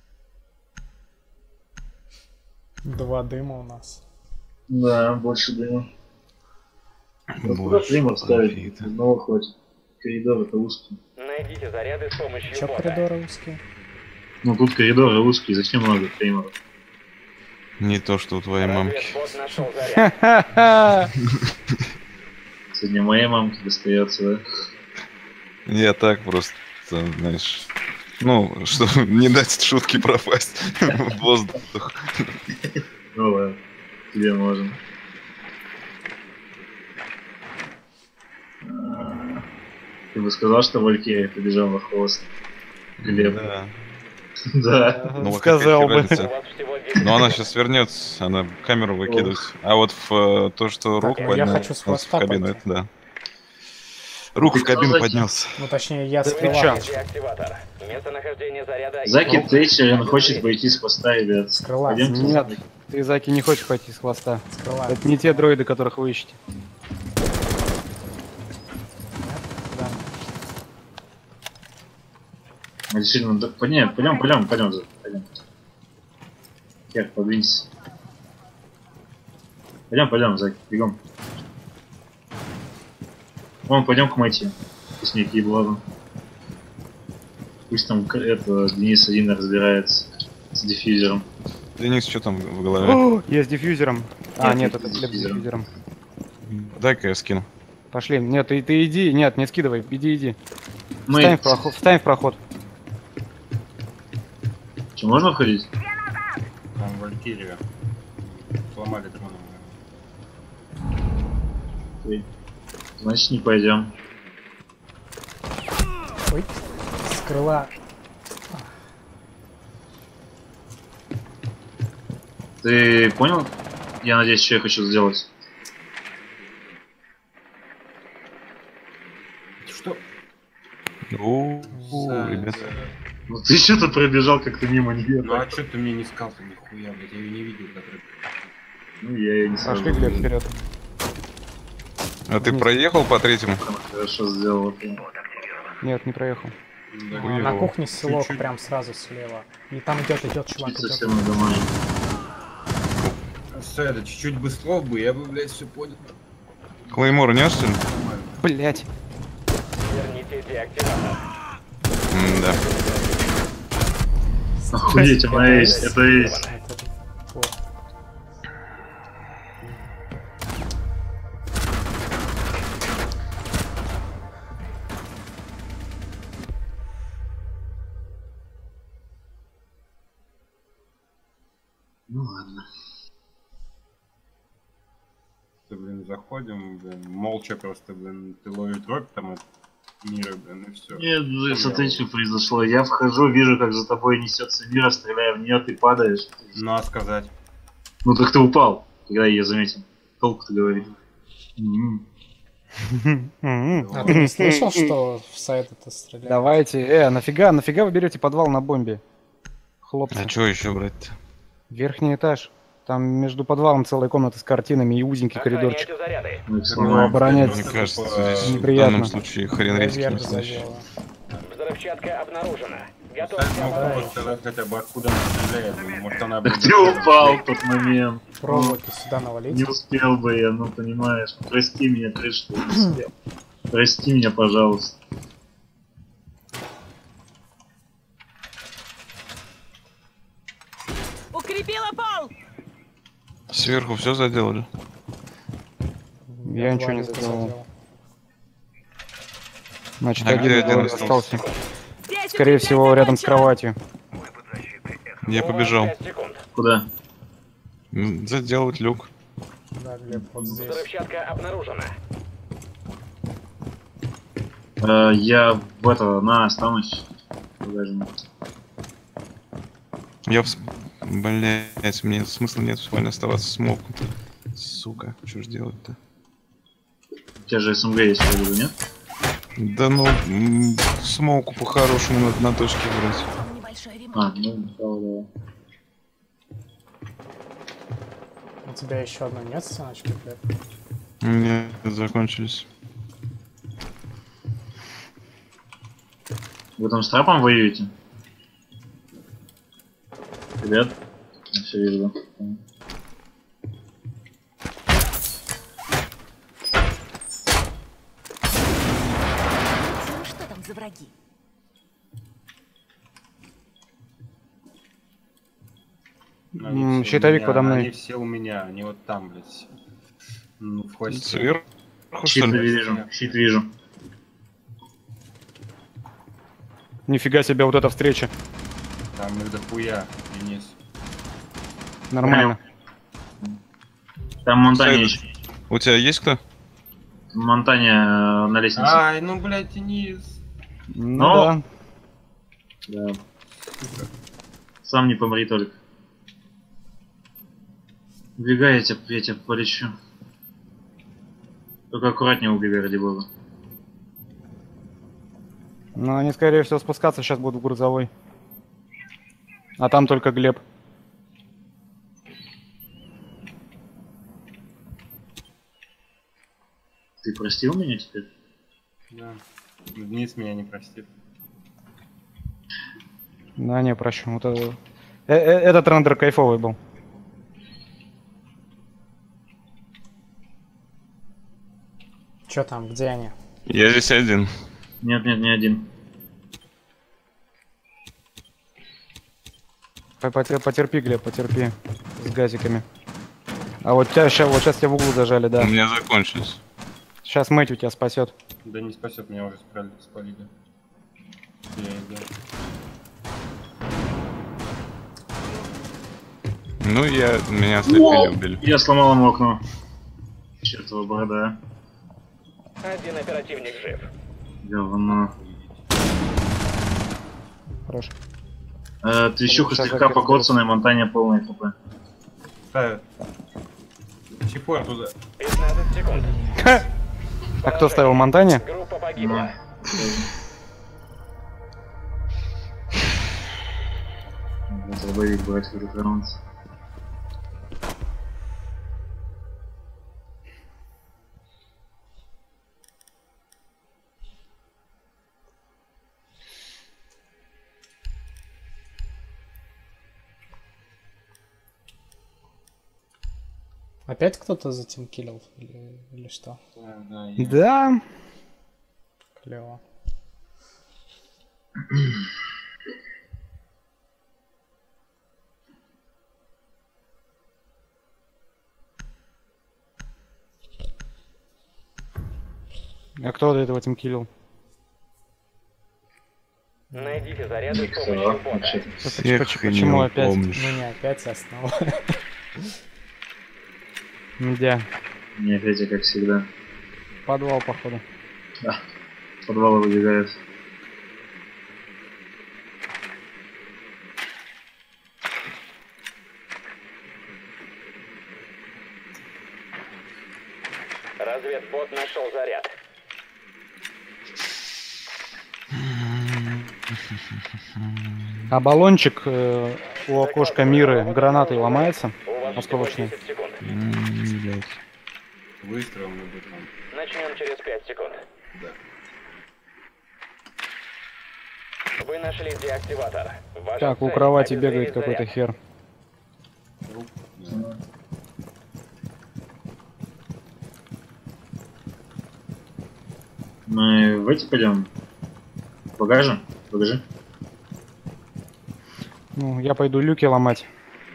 2 дыма у нас. Да, больше дыма. Куда Больше климат ставить? профита. Одного хватит. Коридор это узкий. Найдите заряды с помощью Чё бота. коридоры узкие? Ну тут коридоры узкие, зачем много клеймеров? Не то, что у твоей мамки. Разведбот нашел заряд. Сегодня моей мамке достается, да? Я так просто, знаешь... Ну, чтобы не дать шутки пропасть в воздух. Ну ладно, тебе можно. Ты бы сказал, что Валькирия побежала в хвост. Глеб. Да. Да. Ну, Сказал бы. какая У вас всего 10 Но она сейчас вернется, она камеру выкидывает. А вот в то, что руку я поднял, хочу с хвоста в кабину, пойти. это да. Руку Ты в кабину кто, поднялся. Ну, точнее, я с ты крыла. чё? деактиватор. Местонахождение заряда... Заки Тейчерин хочет пойти с хвоста, ребят. С крыла. Пойдемте. Нет, ты, Заки, не хочешь пойти с хвоста. С крыла. Это не те дроиды, которых вы ищете. Да. Мы действительно, да, пойдем. Кер, подвинься. Пойдем, Заки, бегом. Вон, пойдем к Мэти. Пусть некие блага. Пусть там это Денис один разбирается с диффьюзером. Денис, что там в голове? О, я с диффьюзером. А, Нет, нет, это это с Глеб с диффьюзером. диффьюзером. Дай-ка я скину. Пошли. Нет, ты иди. Нет, не скидывай. Иди. Мы... Встань в проход. Встань в проход. Что, можно входить? Там Валькирия. Сломали дрон. Окей. Значит, не пойдем. Ой. С крыла. Ты понял? Я надеюсь, что я хочу сделать. Что? Ребят. Ну ты что-то пробежал как-то мимо нее. Ну а что ты мне не сказал-то нихуя, блядь, я ее не видел, который... Ну я ее не сразу. Пошли, Глеб, вперед. А ты проехал по третьему? Хорошо сделал. Нет, не проехал. Да. Хуёво. На кухне селок Чуть-чуть. прям сразу слева. И там идет чувак, Чуть идет. совсем на дома. Это чуть-чуть бы слов бы, я бы, блядь, все понял. Клеймор нес, что ли? Нормально. Блять. Верните деактиватор. Да. Охуеть, она есть, это есть. О, Ну ладно. Блин, заходим, блин, молча просто, блин, ты ловишь дробь там от мира, блин, и все. Нет, смотри, что произошло. Я вхожу, вижу, как за тобой несется мира, стреляю в нее, ты падаешь. Ну а сказать? Ну так ты упал, когда я ее заметил. Толку-то говорит. А ты не слышал, что в сайт это стреляет? Давайте. Нафига вы берете подвал на бомбе? Хлопцы. А что еще брать-то? Верхний этаж. Там между подвалом целая комната с картинами и узенький коридорчик. Охраняйте заряды. Мы их Ну, сломаем. оборонять. Мне кажется, здесь в Неприятно. данном случае хрен риски Вверх настоящий. задело. Взрывчатка обнаружена. Кстати, Готовьте могу оборону. сказать хотя бы откуда она стреляет, блин, может она... Так ты упал в тот момент. Проволоки сюда Не навалить. успел бы я, ну понимаешь. Прости меня, ты что не успел. Прости меня, пожалуйста. Укрепила пол! Сверху все заделали? Я ничего не Проволоку заделал. задел. Значит, А где один один остался. Здесь Скорее укрепление всего, рядом с закончено. кроватью. Я У вас побежал. 5 секунд. Куда? Заделать люк. Да, Глеб, вот здесь. Взрывчатка обнаружена. Я в это, останусь. Подожди. Я Блять, мне смысла нет в спальне оставаться смолкнутым. Сука, что ж делать-то? У тебя же СМГ есть, я говорю, нет? Да ну, смоуку по-хорошему надо на точке брать. Небольшой ремонт. А, ну, давай. У тебя еще одна нет стеночки? У меня закончились. Вы там с трапом воюете? Ребят? Все вижу. Ну что там за враги? Они все щитовик у меня, подо мной. Они все у меня, они вот там, блядь. Ну, в хвосте. Сверху, что Щит ли? вижу, щит вижу. Нифига себе, вот эта встреча. Там их дохуя, Денис. Нормально. Там Монтане Сайдер. еще. У тебя есть кто? Монтане на лестнице. Ай, ну, блядь, Денис. Ну Но- да. Да. Сам не помри только. Убегай, я тебя полечу. Только аккуратнее убегай, ради бога. Но они, скорее всего, спускаться сейчас будут в грузовой. А там только Глеб. Ты простил меня теперь? Да. Денис меня не простит. Да, не, прощу. Вот этот рендер кайфовый был. Че там, где они? Я здесь один. Нет, не один. Потерпи, Глеб, потерпи. С газиками. А вот тебя сейчас тебя в углу зажали, У да. меня закончились. Сейчас Мэтью тебя спасет. Да не спасет, меня уже спалили. Я иду. Ну, меня ослепили, убили. Я сломал ему окно. Чертова борода. Один оперативник жив. Говно. Хорош. Трещуха Сейчас слегка опять покоцанная, Монтане полный хп. Ставят. Чипор туда. 15 секунд. А кто ставил Монтане? Группа погибла. Забавить брать в этот раунд. Опять кто-то затимкилил или что? Да, да, я. Да. Клево. А кто до этого тимкилил? Найдите заряды с Все, помощью бота. вообще-то. Всех Почему не опять? помнишь. Ну не опять, а снова. Где? Не опять, я как всегда. Подвал, походу. Да. С подвала выбегает. Разведбот нашел заряд. А баллончик у окошка Миры гранатой ломается? У вас Осколочный. всего 10 секунд. Блядь. Выстрел мы бы там. Начнем через 5 секунд. Да. Вы нашли деактиватор. Ваша Так, у цель — кровати обезвредить бегает какой-то заряд. хер. Мы в эти пойдем? В багаже? В багаже? Ну, я пойду люки ломать.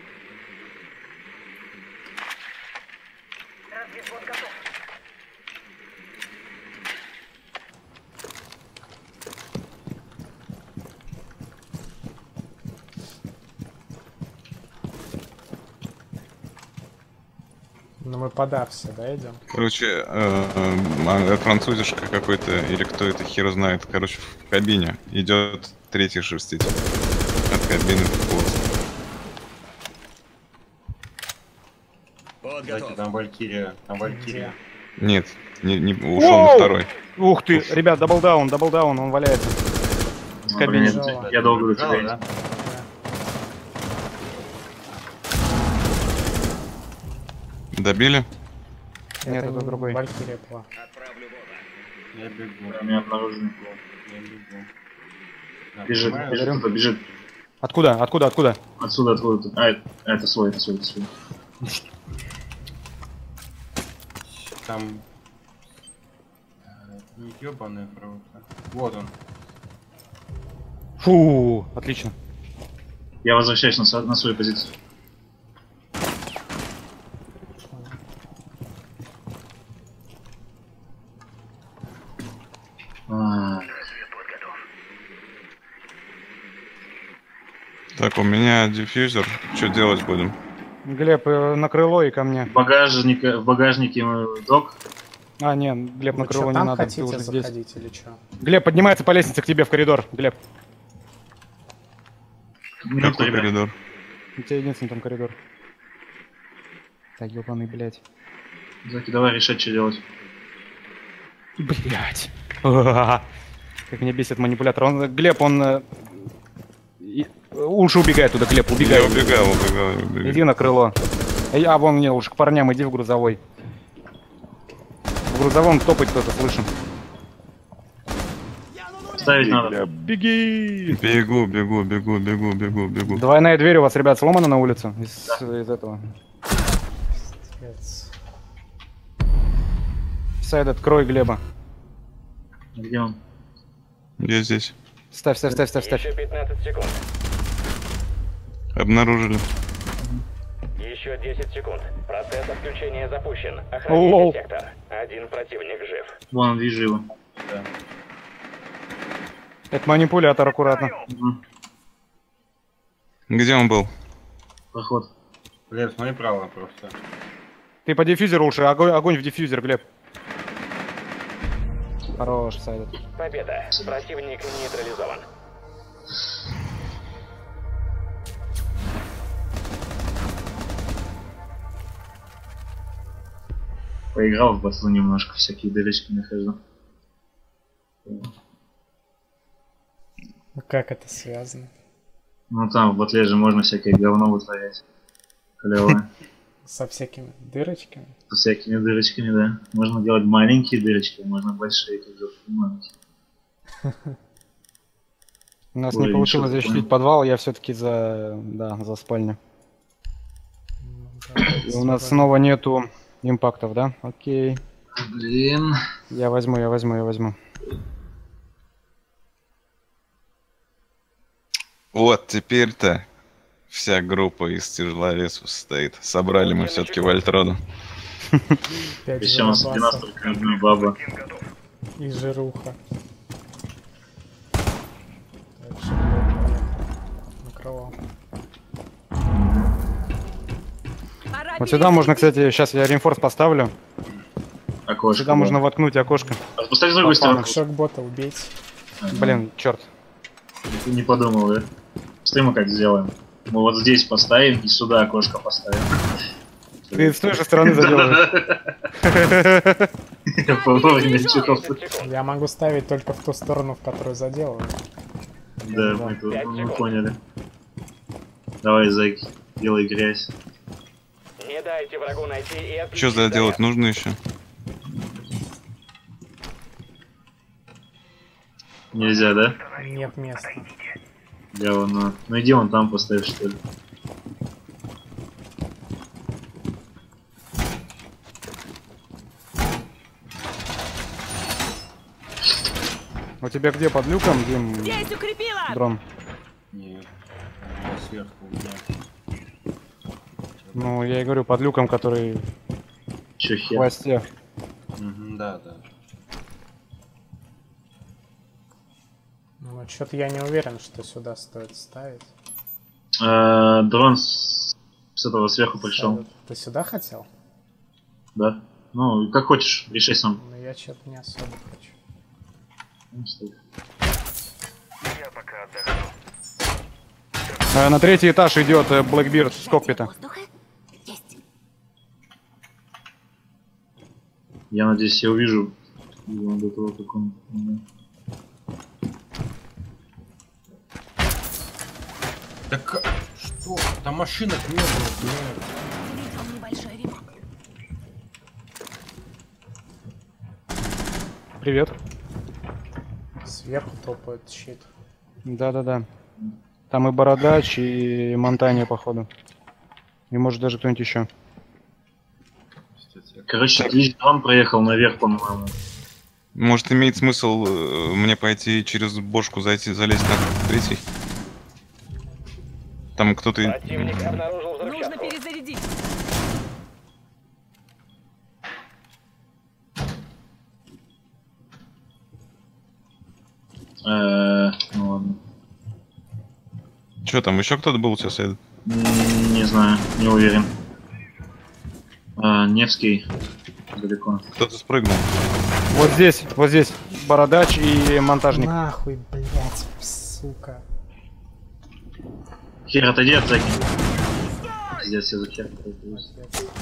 Ну мы по Дарсе, да, идем? Короче, французишка какой-то, или кто это хер знает, короче, в кабине идет третий шерститель. От кабины в хвост. Вот Кстати, готов. там Валькирия. Там Валькирия. Нет, ушел на второй. Ух ты, ребят, даблдаун, он валяется. В кабине. Жало. Я долго до Жало, тебя. да? Добили? Нет, это другой. Валькирия была. Я бегу. У меня обнаружен. Я бегу. Да, Бежит, понимаешь? бежит, кто-то бежит. Откуда? Отсюда. Это свой. Там... Не ёбаный в рот. Вот он. Фу, отлично. Я возвращаюсь на свою позицию. Так, у меня диффьюзер. Что делать будем? Глеб, на крыло и ко мне. В багажнике док. А, нет, Глеб, на Вы крыло чё, не там надо, ты хотите уже здесь. заходить или что? Глеб, поднимается по лестнице к тебе в коридор. Глеб, Минуту, Какой ребят. коридор? у тебя единственный там коридор. Да ёбаный, блядь. Заки, давай решать, что делать. Блядь. Как меня бесит манипулятор. Глеб, лучше убегай туда, Глеб, Я убегай. убегал. Иди на крыло. А вон мне лучше к парням, иди в грузовой. В грузовом топать кто-то слышим. Ставить надо. Бля, беги! Бегу. Двойная дверь у вас, ребят, сломана на улице? Из этого. Пиздец. Сайд, открой Глеба. Где он? Я здесь. Ставь. Еще 15 секунд. Обнаружили. Еще 10 секунд. Процесс отключения запущен. Лол. Охраняйте сектор. Один противник жив. Вон, вижу его. Это манипулятор, аккуратно. Где он был? Проход. Глеб, смотри право просто. Ты по диффьюзеру лучше, огонь в диффьюзер, Глеб. Хорош, Сайд. Победа. Противник нейтрализован. Поиграл в батлу немножко, всякие дырочки нахожу. Ну как это связано? Ну там в батле же можно всякое говно вытворять. Клевое. Со всякими дырочками? Со всякими дырочками, да. Можно делать маленькие дырочки, можно большие, как же маленькие. У нас Ой, не получилось ничего защитить такого. подвал, я все-таки за спальню. Ну, да, И у нас снова нету импактов, да? Окей. Блин. Я возьму. Вот теперь-то вся группа из тяжеловесов стоит. Собрали мы все-таки Вольтрону. 5 Причем у нас только одна баба. и жируха. Так что накрывал. Вот сюда можно, кстати, сейчас я реинфорс поставлю. Окошко. Сюда можно воткнуть окошко. А поставь с другой стороны. Шок-бота убейте. Блин, черт. Не подумал, да? Что мы как сделаем? Мы вот здесь поставим и сюда окошко поставим. Ты с той же стороны заделаешь. Вовремя чухался. 10 секунд. Я могу ставить только в ту сторону, в которую заделываю. Да, мы поняли. Давай, зайки, делай грязь. Не дайте врагу найти и отключить Что заделать заряд. нужно еще? Нельзя, да? Нет места. Я вон, ну иди вон там поставь, что ли. У тебя где под люком, Дим, Здесь укрепила! дрон? Нет. Я сверху у меня. Ну, я и говорю, под люком, который Чё в хер? хвосте. Мгм, да. Ну, что-то я не уверен, что сюда стоит ставить. Дрон с этого сверху пришел. Ты сюда хотел? Да? Ну, как хочешь, решай сам. Ну, я что-то не особо хочу. Ну, что? На третий этаж идет Блэкбирд с кокпита. Воздуха? Есть. Я надеюсь, я увижу его до того, как он... Так что? Там машинок не было, блядь. Видел небольшой ремонт. Привет. Сверху топает щит. Да-да-да. Там и Бородач, и Монтанья, походу. И может даже кто-нибудь еще. Короче, Твич дрон проехал наверх, по-моему. Может, имеет смысл мне пойти через бошку зайти, залезть на третий? Там кто-то... Противник обнаружил Нужно взрывчатку. перезарядить. Ну ладно. Че там, еще кто-то был сейчас? Не знаю, не уверен. Невский далеко. Кто-то спрыгнул. Вот здесь Бородач и монтажник. Нахуй, блядь, сука. Хер, отойди от Заки. Пиздец, я за хер пройдусь.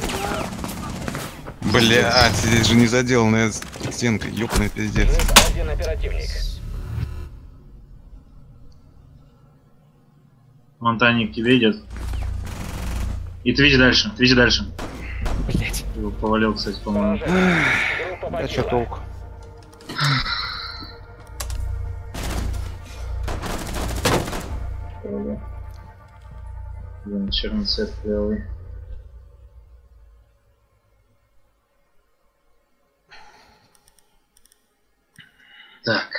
Блять, здесь же не заделанная стенка, ёбаный пиздец. Жив один оперативник. Монтаник к тебе идет. И Твич дальше, Твич дальше. Блять. Его повалил, кстати, по-моему. Поражение. Группа Да что погибла. толку? Блин, черный цвет клевый. Так.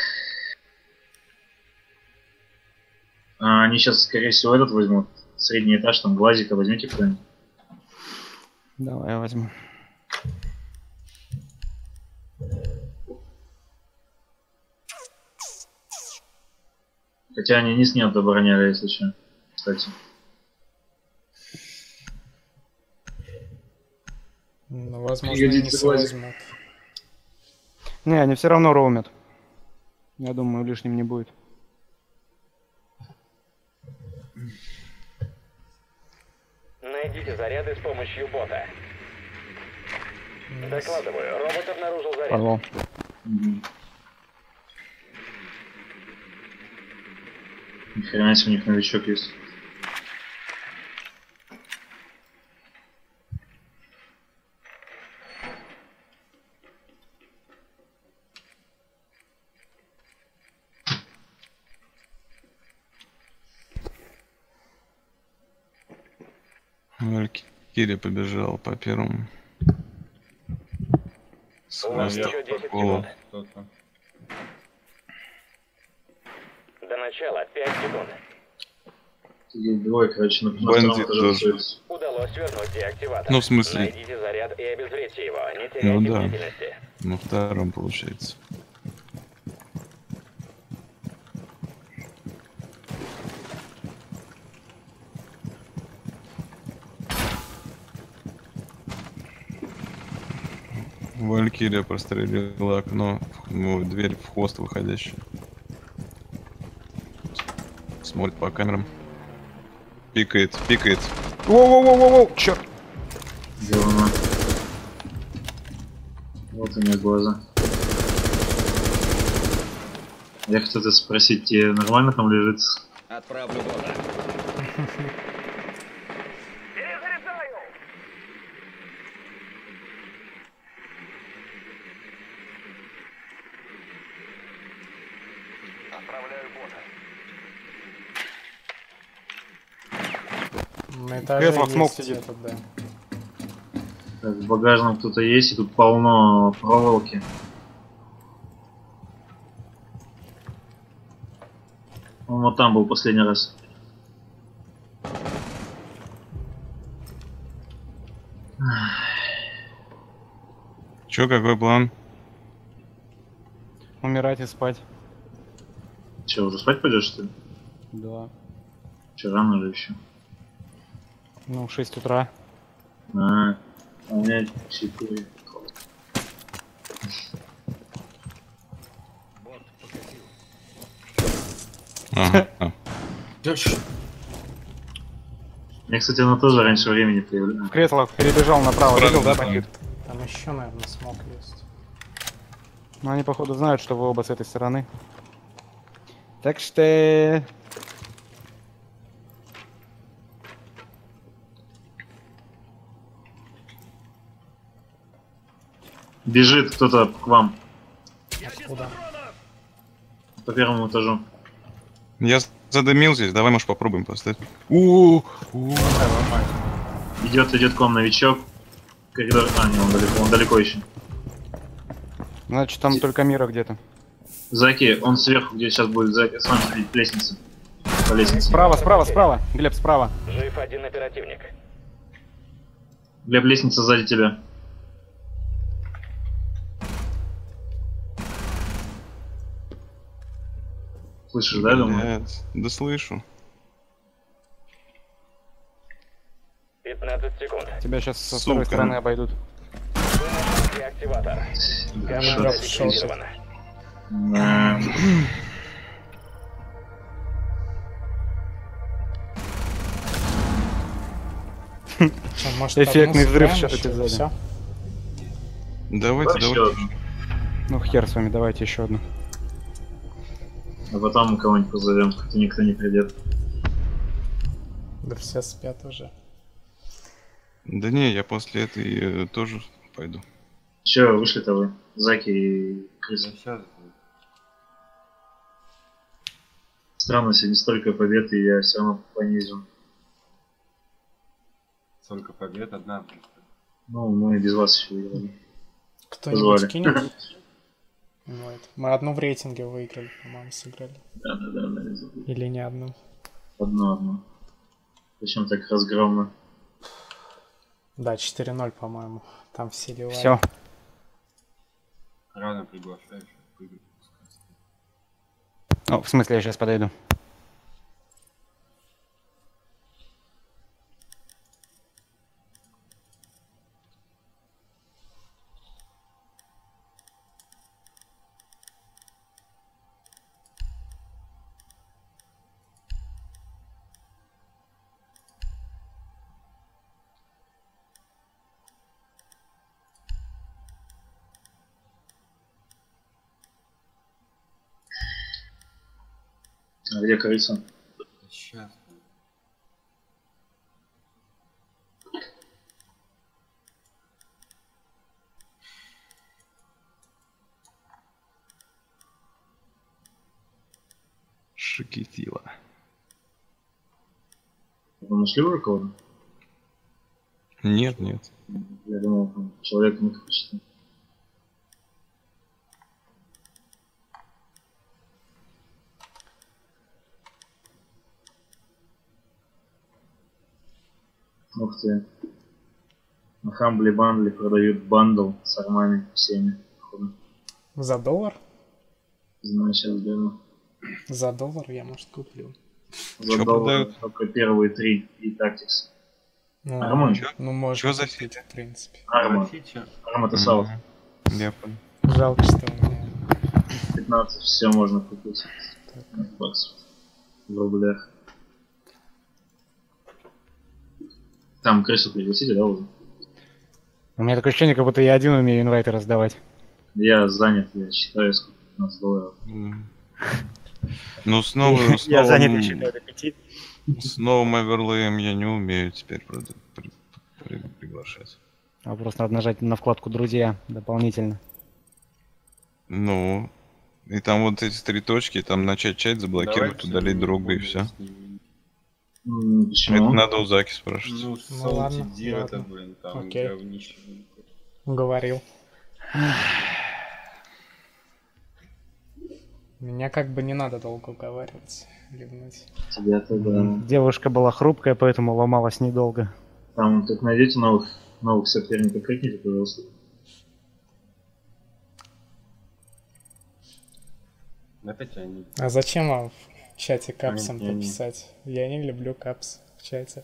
Они сейчас, скорее всего, этот возьмут. Средний этаж, там глазика возьмите кто-нибудь. Давай я возьму. Хотя они низ не обороняли, если что. Кстати. Ну, возможно, Пригодится не глазик. возьмут. Не, они все равно роумят. Я думаю, лишним не будет. Найдите заряды с помощью бота. Докладываю, робот обнаружил заряд. Порвал. Ни хрена себе, у них новичок есть. Валькирия побежал по первому. У вас еще 10 секунд. Кто-то. До начала 5 секунд. Есть двое, короче, на Бандит втором этаже тоже. находится. Удалось вернуть деактиватор. Ну, в смысле? Найдите заряд и обезвредьте его. Не теряйте Ну да. бдительности. На втором, получается. Валькирия прострелила окно, ну, дверь в хвост выходящую. Смотрит по камерам. Пикает, пикает. Воу-воу-воу-воу, черт. Говно. Вот у меня глаза. Я хотел спросить, тебе нормально там лежит? Отправлю бота. На этаже Кресло, смог есть сидит. этот, да. Так, в багажном кто-то есть, и тут полно проволоки. Он вот там был последний раз. Чё, какой план? Умирать и спать. Че, уже спать пойдешь, что ли? Да. Че, рано же еще? Ну, 6 утра. А у меня 4. Ага. А. Мне, кстати, она тоже раньше времени появляется. В кресло перебежал направо. Видел, да, бандит? Там еще, наверное, смог есть. Но они, походу, знают, что вы оба с этой стороны. Так что... Бежит кто-то к вам Куда? по первому этажу. Я задымил здесь, давай, может, попробуем поставить. Идет к вам новичок. Коридор. А, не, он далеко еще. Значит, там только Мира где-то. Заки, он сверху, где сейчас будет Заки, с вами ходить, лестница. По лестнице. Справа. Глеб, справа. Жив один оперативник. Глеб, лестница сзади тебя. Слышишь, да, думаю? Блядь, да слышу. 15 секунд. Тебя сейчас со Сука. второй стороны обойдут. Вы нашли деактиватор. Камера Хорошо. задекомендована. Да. Чё, может, Эффектный одну взрыв сыграем сейчас ещё, сзади. всё? Давайте, Еще давайте. одну. Ну хер с вами, давайте еще одну. А потом кого-нибудь позовем, хотя никто не придет. Да все спят уже. Да не, я после этой тоже пойду. Че, вышли-то вы? Заки и Крис. Да сейчас. Странно, сегодня столько побед, и я все равно понизен. Сколько побед, одна. Ну, мы без вас еще выиграли. Кто-нибудь Позвали. кинет? Вот. Мы одну в рейтинге выиграли, по-моему, сыграли. Да, я забыл. Или не одну. Одно. Причем так разгромно. Да, 4-0, по-моему. Там все ливали. Все. Рано приглашаешь. Ну, в смысле, я сейчас подойду. А где крыса? Сейчас. Шикитила. Вы нашли уже кого-то? Нет. Я думал, там человек не хочет. Ух ты. На Хамбли Бандли продают бандл с армами всеми. Походу. За $1? Знаю, сейчас гляну. За $1 я, может, куплю. За Чё доллар продают? только первые 3 и Tactics. Ну, Арма? ну можно Чё за купить, фича? в принципе. Арма. Фича. Арма это саут. Я понял. Жалко, что у меня... 15, все можно купить. Баксов. В рублях. Там крысу пригласите, да, уже? У меня такое ощущение, как будто я один умею инвайты раздавать. Я занят, я считаю, сколько $15. Ну, снова... Я занят, я считаю, до 5. С новым оверлеем я не умею теперь, правда, приглашать. А просто надо нажать на вкладку «Друзья» дополнительно. Ну, и там вот эти 3 точки, там начать чат, заблокировать, Давайте удалить друга и будем все. с ними. Это Почему? надо у Заки спрашивать. Ну, Ну, ладно, Солти это, ладно. блин, там Окей. говнище. Говорил. Меня как бы не надо долго уговаривать, ливнуть. Тебя-то, да. Девушка была хрупкая, поэтому ломалась недолго. Там, как найдете новых соперников, крикните, пожалуйста. Опять они. А зачем вам в чате капсом Не-не-не. пописать? Я не люблю капс в чате.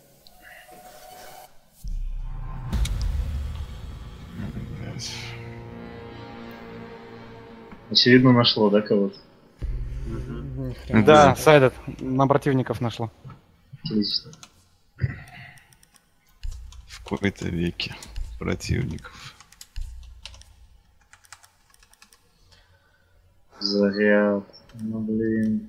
Очевидно, нашло, да, кого-то? Ни хрена Да, себе. Сайдет на противников нашло. Отлично. В какой-то веке противников. Заряд. Ну блин.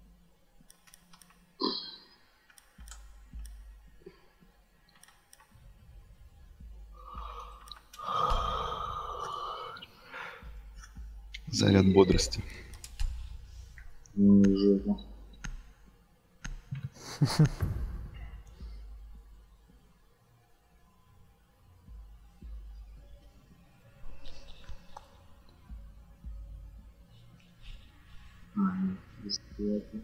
Заряд бодрости. Ну, жопа. Бесплатно.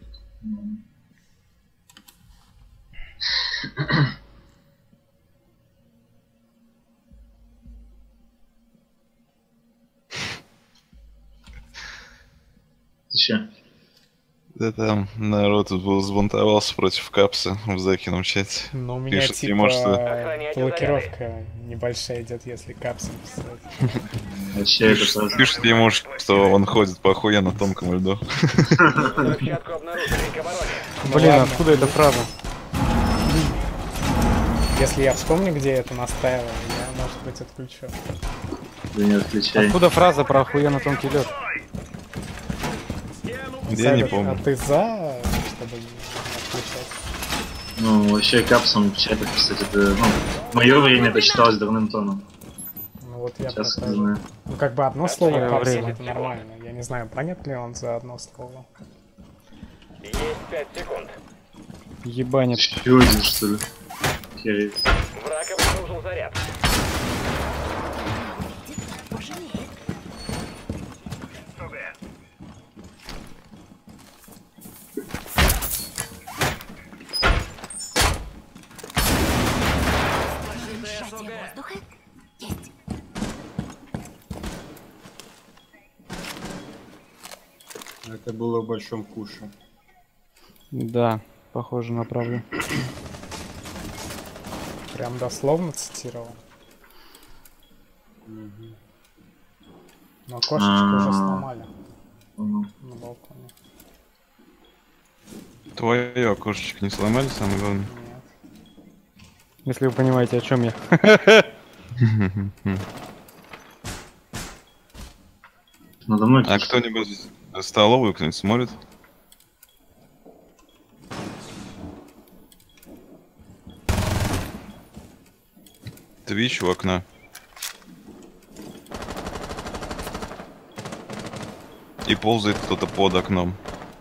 Ты чё? Да там народ тут был взбунтовался против капса в Закином чате. Ну, у меня Пишет типа ему, что Охраняйте блокировка небольшая идет, если капсом писать. Вообще это просто... пишет ему, что он ходит по охуенно тонкому льду. Взрывчатку обнаружили к обороне. Блин, ладно. откуда эта фраза? Если я вспомню, где я это настаивал, я, может быть, отключу. Да не отключай. Откуда фраза про охуенно тонкий лед? Я не Сайбер, помню. А ты за, чтобы не отключать? Ну, вообще капсом в чатах писать, это, ну, в мое время это считалось дурным тоном. Ну вот я Сейчас про не то же. знаю. Ну как бы одно слово Твоё капсом время. это нормально. Я не знаю, понят ли он за одно слово. Есть 5 секунд. Ебанит. Еще один, что ли? Херец. Враг обнаружил заряд. Пожалеет. Сжатие воздуха. Есть. Это было в большом куше. Да, похоже на правду. Прям дословно цитировал. Но кошечку уже сломали Ну, на балконе. Твое окошечко не сломали, самое главное? Нет. Если вы понимаете, о чем я. надо мной А кто-нибудь столовую кто-нибудь смотрит? Твич у окна. И ползает кто-то под окном.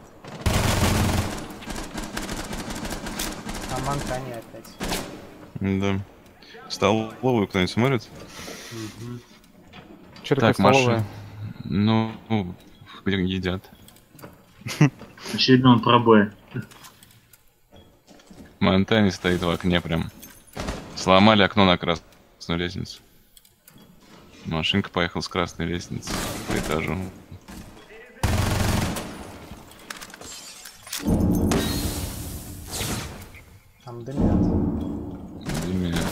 А Монтане опять. Да. Столовую кто-нибудь смотрит? Что такое Так, Маша. столовая? Ну, где едят. очередной пробой. Монтане стоит в окне прям. Сломали окно на красную лестницу. Машинка поехала с красной лестницы по этажу. Там дымят. Дымят.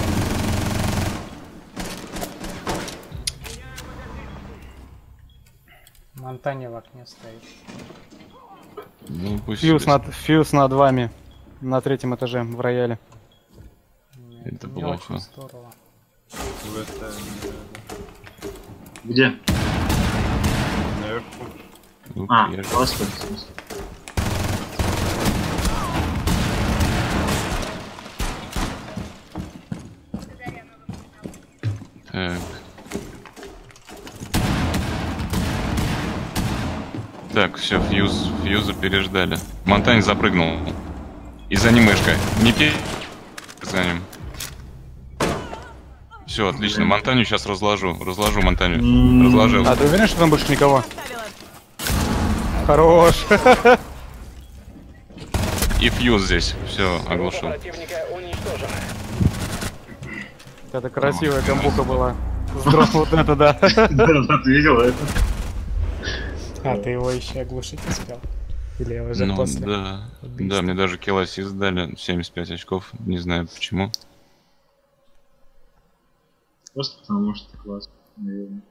Монтане в окне стоит. Ну, пусть Фьюз себе. фьюз над вами. На 3-м этаже в рояле. Нет, Это не плохо. очень здорово. В это... Где? Наверху. Ух, А, я- просто. в смысле. Так. Так, все, фьюза переждали. Монтань запрыгнул. И за ним мышка. Не пей за ним. Все, отлично. Монтаню сейчас разложу. Разложу Монтаню. Разложил. А ты уверен, что там больше никого? Хорош. И фьюз здесь. Все, Группа оглушил. противника уничтожена. Это красивая камбука была. Здорово, вот это да. Да, ты видел это? А, ты его еще оглушить успел? Или уже Ну после? да. убийства? Да, мне даже килл-ассист дали. 75 очков. Не знаю почему. Просто потому что классно, наверное.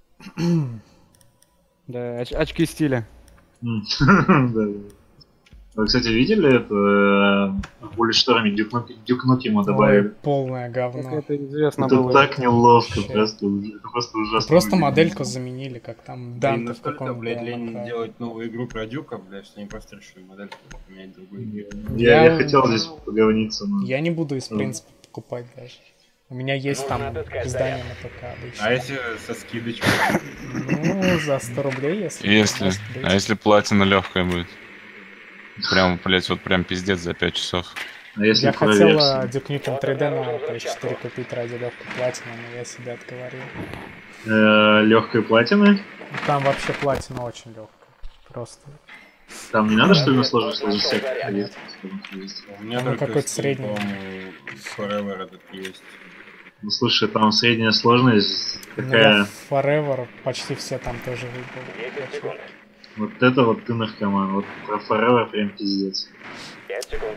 Да, очки стиля. Да, да. Вы, кстати, видели это в Bulletstorm Дюк Нукема Ой, добавили? полное Как говно. это известно Это было. так неловко, Вообще. это просто ужасно. Просто выглядит. модельку заменили, как там Да и Данте в настолько, каком-то блядь, было лень направо. делать новую игру про Дюка, блядь, что они просто решили модель поменять другую игру. Я хотел здесь поговниться, но... Я не буду из принципа покупать даже. У меня есть Нужно там отыскать издание на ПК обычно. А если со скидочкой? Ну, за 100 рублей, если... Если, может быть. а если платина легкая будет? Прям, блять, вот прям пиздец за 5 часов. А если Я про хотел версию? Duke Nukem 3D на PS4 купить ради легкой платины, но я себя отговорил. Легкой платины? Там вообще платина очень легкая. Просто. Там не надо, что ли, на сложности Нашел всех заряд. ходить? У меня Ну, только какой-то скин, средний. по-моему, Forever этот есть. Ну слушай, там средняя сложность Ну, такая. я Forever почти все там тоже выбрал. 10 секунд. Вот это вот ты наркоман. Вот про Forever прям пиздец. 5 секунд.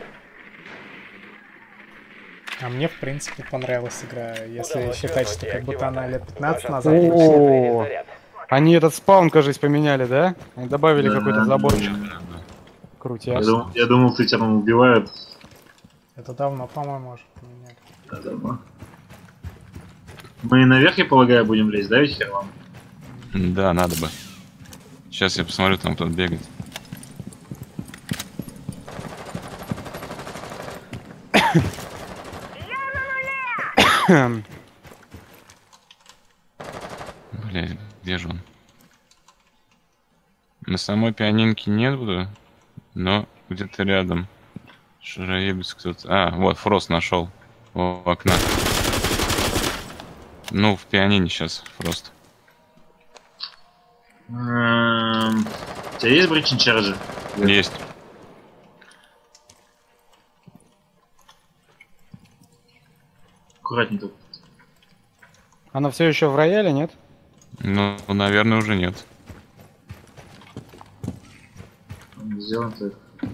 А мне, в принципе, понравилась игра, если Удалось считать, вернуть что как будто она лет 15 Ваш назад ответственный вышла. О, заряд. они этот спаун, кажется, поменяли, да? Они добавили Да, какой-то заборчик. Я Крутяк. думал, ты тебя там убивают. Это давно, по-моему, уже поменяли. Да, давно. Мы наверх, я полагаю, будем лезть, да, ведь хер вам? Да, надо бы. Сейчас я посмотрю, там кто-то бегает. Блять, где же он? На самой пианинке нет буду, но где-то рядом. Шароебец кто-то. А, вот, Фрост нашел. У окна. Ну, в пианине сейчас, Фрост. У тебя есть бричинг чарджер? Есть. Аккуратненько. Она все еще в рояле, нет? Ну, наверное, уже нет. Сделаем так.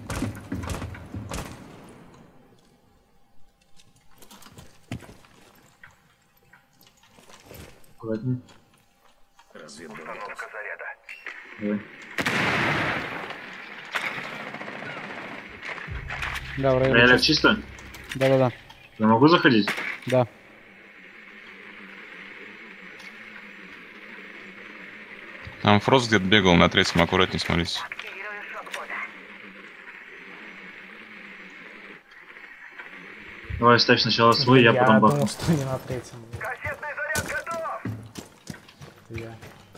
Аккуратнее. Давай. Да, в рояле. Рояль чисто? Да-да-да. Я могу заходить? Да. Там Фрост где-то бегал на третьем, аккуратнее смотрите. Давай ставь сначала свой, я потом думал, бахну. что не на третьем. Это я.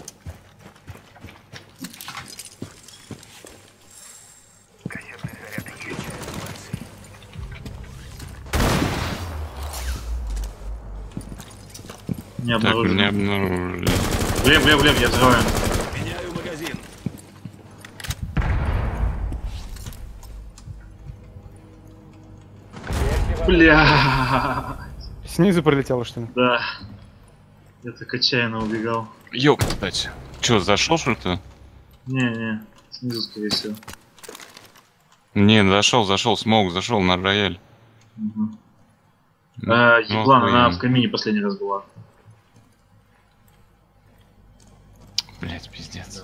Не Так, обнаружил. меня обнаружили. Блин, я взрываю. Меняю магазин. Бля. Снизу прилетело, что ли? Да. Я так отчаянно убегал. Ёп, кстати. Чё, зашел что-то? Не, снизу, скорее всего. Не, зашел, смог, зашел на рояль. Угу. Ну, Еблан, она охуенно. в камине последний раз была. Блять, пиздец.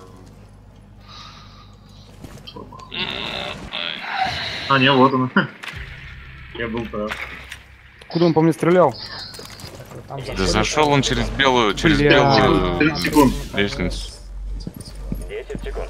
А, не, вот она. Я был прав. Куда он по мне стрелял? Там Да заходит, зашел он через белую, через Бля. белую 30 секунд. лестницу. 10 секунд.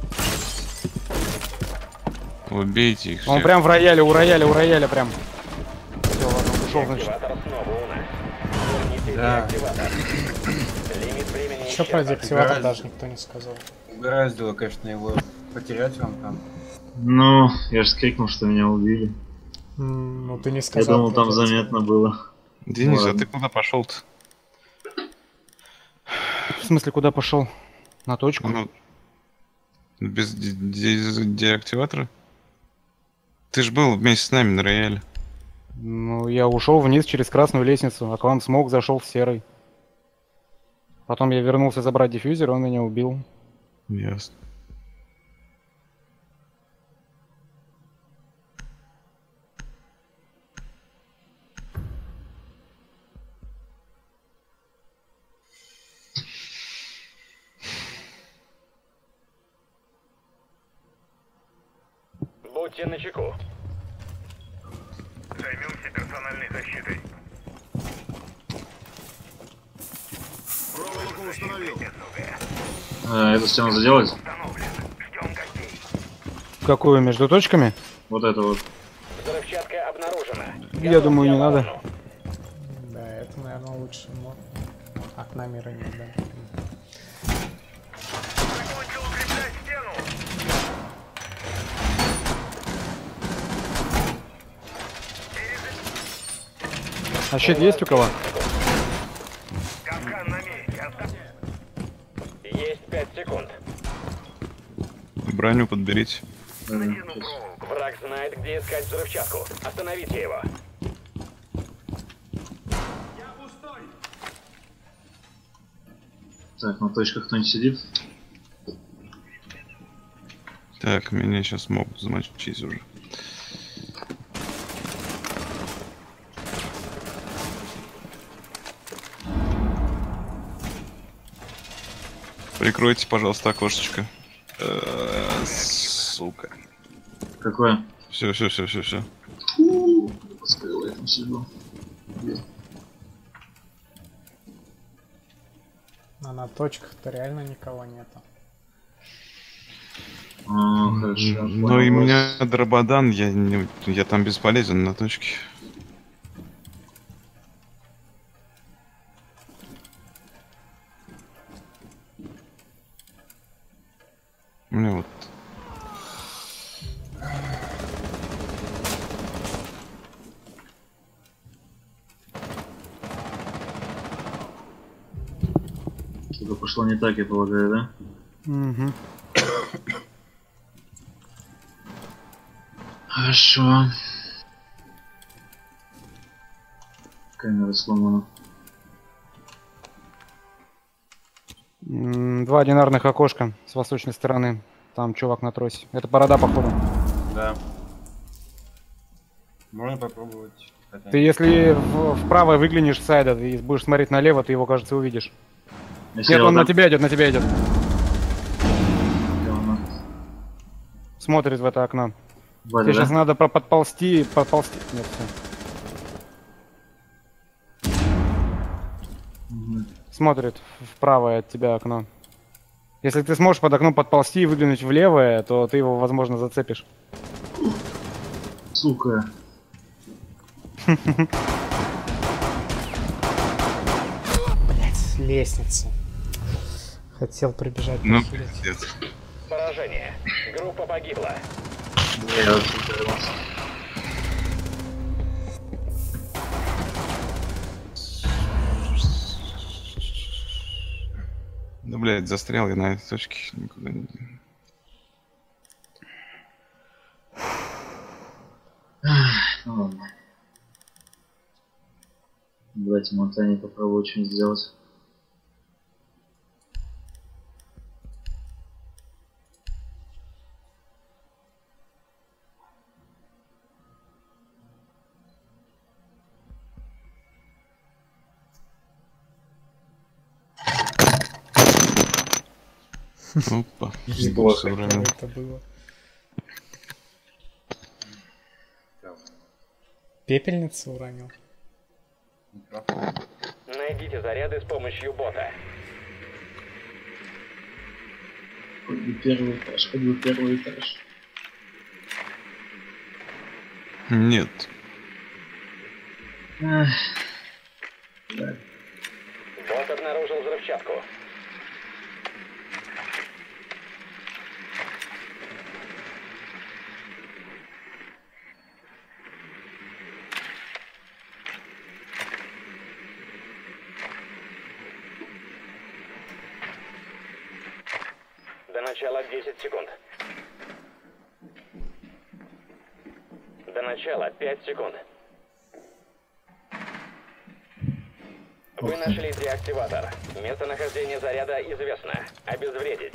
Убейте их Он всех. прям в рояле, у рояля прям. Все, ладно, он ушел, значит. Активатор снова у нас. Верните Да. деактиватор. Лимит времени Еще про исчерпан. деактиватор Игра- даже никто не сказал. Угораздило, конечно, его потерять вам там. Ну, я же скрикнул, что меня убили. Ну, ты не Я сказал. думал, про там деактиватор. заметно было. Денис, а Ладно. ты куда пошел-то? В смысле, куда пошел? На точку? Ну, без деактиватора? Ты ж был вместе с нами на рояле. Ну, я ушел вниз через красную лестницу, а к вам смог зашел в серый. Потом я вернулся забрать диффьюзер, он меня убил. Ясно. Будьте начеку. Займемся персональной защитой. Проволоку установил. Эту стену заделать? Ждем гостей. Какую, между точками? Вот это вот. Взрывчатка обнаружена. Я думаю, не надо. Да, это, наверное, лучше. Но окна мира нет, да. Закончил укреплять стену. А щит есть у кого? Капкан на месте. Есть 5 секунд. Броню подберите. Натяну проволоку. Враг знает, где искать взрывчатку. Остановите его. Так, на точках кто-нибудь сидит? Так, меня сейчас могут замочить уже. Прикройте, пожалуйста, окошечко. Сука. Какое? Все. Скрыл я там сижу. А на точках-то реально никого нету. Хорошо. Ну и у меня дрободан, я там бесполезен на точке. У меня вот. Что-то пошло не так, я полагаю, да? Угу. Хорошо. Камера сломана. 2 одинарных окошка с восточной стороны. Там чувак на тросе. Это борода, походу. Да. Можно попробовать. Хотя... Ты если вправо выглянешь с сайда и будешь смотреть налево, ты его, кажется, увидишь. Если Нет, я он вот на тебя идет, на тебя идет. так- Смотрит в это окно. Валя, Тебе да? сейчас надо подползти. Нет, все. Мгм. Смотрит в правое от тебя окно. Если ты сможешь под окном подползти и выглянуть в левое, то ты его, возможно, зацепишь. Сука. Блять, лестница. Хотел прибежать. Ну, похилить. пиздец. Поражение. Группа погибла. Не, я вообще прорвался. Да, блядь, застрял я на этой точке. Никуда не... Ну ладно. Давайте Монтане попробую что-нибудь сделать. Опа. Неплохо. Современный. Это было. Пепельницу уронил. Найдите заряды с помощью бота. Хоть бы первый этаж, хоть бы первый этаж. Нет. Эх. Да. Бот обнаружил взрывчатку. До начала 10 секунд. До начала 5 секунд. Вы нашли деактиватор. Местонахождение заряда известно. Обезвредить.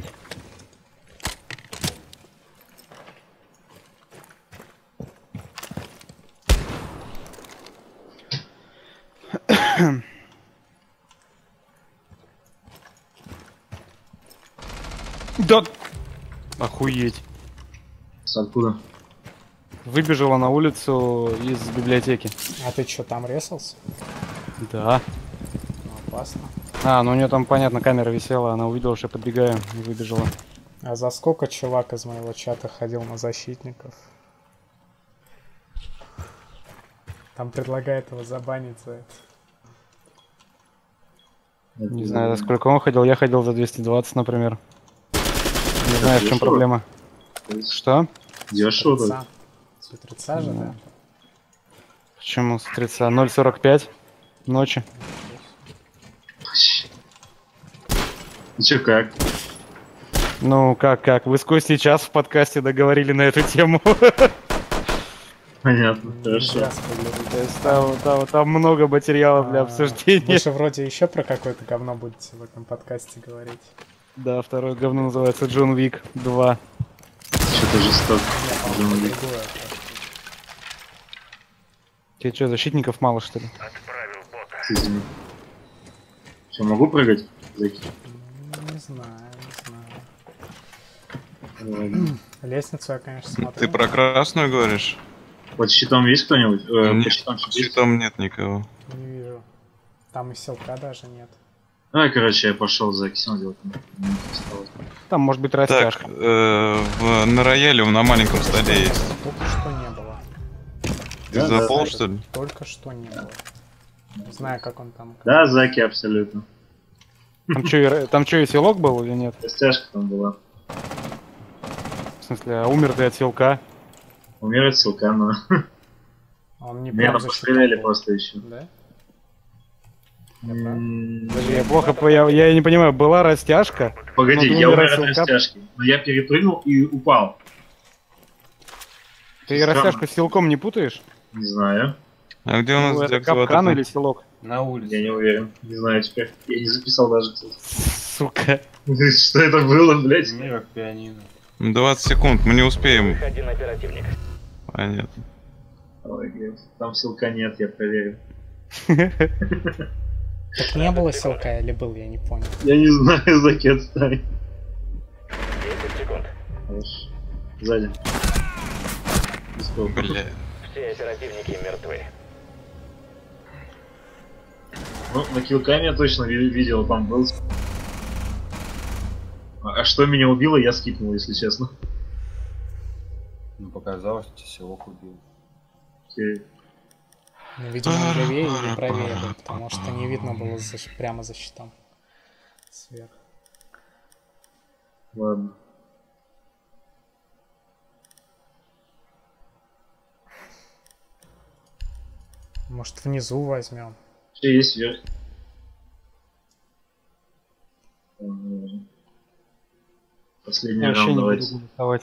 Да! Охуеть. С откуда? Выбежала на улицу из библиотеки. А ты что, там резался? Да. Ну, опасно. А, ну у нее там, понятно, камера висела, она увидела, что я подбегаю и выбежала. А за сколько чувак из моего чата ходил на защитников? Там предлагает его забанить за это. Не знаю, за сколько он ходил, я ходил за 220, например. Не знаю, в чем дешево. проблема. Что? Дешево так. Трица. Трица же, да? Почему с 30? 0.45 ночи. Ну чё, как? Ну, как? Вы с Костей час в подкасте договорили на эту тему. Понятно, хорошо. Нельзя спойлерить. То есть там много материалов для Вы обсуждения. же вроде еще про какое-то говно будете в этом подкасте говорить. Да, второе говно называется Джон Уик 2. Что-то жестоко. Я, по-моему, другое. Тебе что, защитников мало, что ли? Отправил бота. Извини. Что, могу прыгать? Зайки? Не знаю. Ладно. Лестницу я, конечно, смотрю. Ты про красную говоришь? Под щитом есть кто-нибудь? Нет, Под щитом под щит есть? щитом нет никого. Не вижу. Там и селка даже нет. Давай, короче, я пошел за кисем делать. Мне не осталось. Там может быть Так, растяжка. на рояле на маленьком столе есть. Только что не было. Ты Да, запол, да. что ли? Только что не было. Не знаю, как он там. Да, Заки абсолютно. Там что, и селок был или нет? Растяжка там была. В смысле, а умер ты от селка? Умирает ссылка, но... Он не Меня прям за постреляли щитом был. просто еще. Да? Подожди, я плохо, я не понимаю, была растяжка? Погоди, Ну, ты я умер умер от от ссылка. растяжки. Но я перепрыгнул и упал. Ты Странно. растяжку с селком не путаешь? Не знаю. А где у Ну, нас это деактиватор? капкан или селок? На улице. Я не уверен. Не знаю теперь. Я не записал даже, кстати. Сука. Что это было, блядь? Мирок пианино. 20 секунд, мы не успеем. Один оперативник. Понятно. Ой, блядь. Там ссылка нет, я проверю. Так не было селка или был, я не понял. Я не знаю, Заки, отстань. 10 секунд. Хорошо. Сзади. Сколько? Бля. Все оперативники мертвы. Ну, на киллкаме я точно видел, там был. А что меня убило, я скипнул, если честно. Ну, показалось, что селок убил. Окей. Ну, видимо, он левее или правее был, потому что не видно было прямо за щитом. Сверху. Ладно. Может, внизу возьмем. Что есть вверх? Последний Я вообще раунд, не давайте. буду голосовать.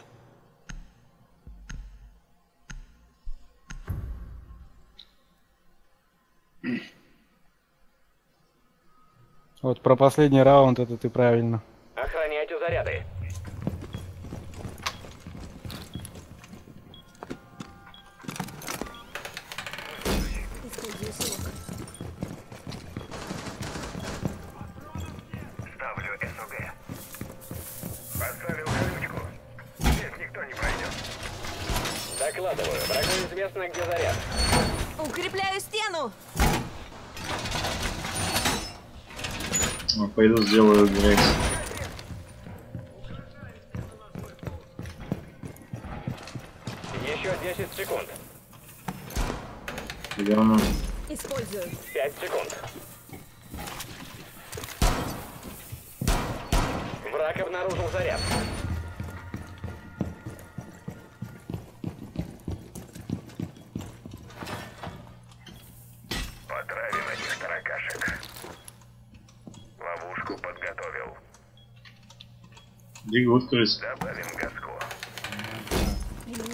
Вот про последний раунд это ты правильно. Охраняйте заряды. Использую селок. Ставлю СОГ. Поставил колючку. Здесь никто не пройдет. Докладываю. Врагу известно, где заряд. Укрепляю стену! Пойду сделаю грейс. Еще 10 секунд. Говно. Использую. 5 секунд. Враг обнаружил заряд. Потравим этих таракашек. Ловушку подготовил. Бегут крыс. Добавим газку. Приняла.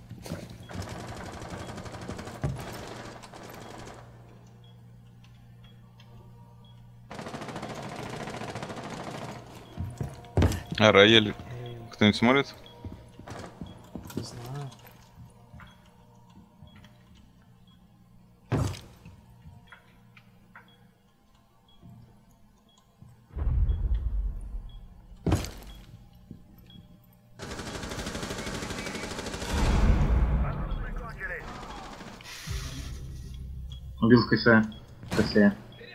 А рояль кто-нибудь смотрит? Не знаю. Убил в кафе. В кафе.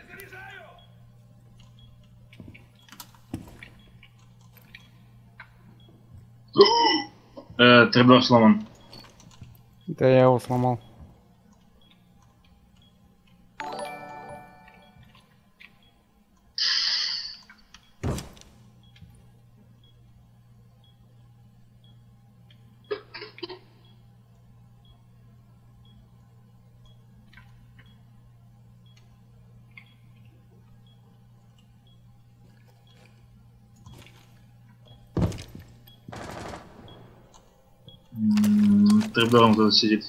Требор сломан. Да я его сломал. Требором кто-то сидит.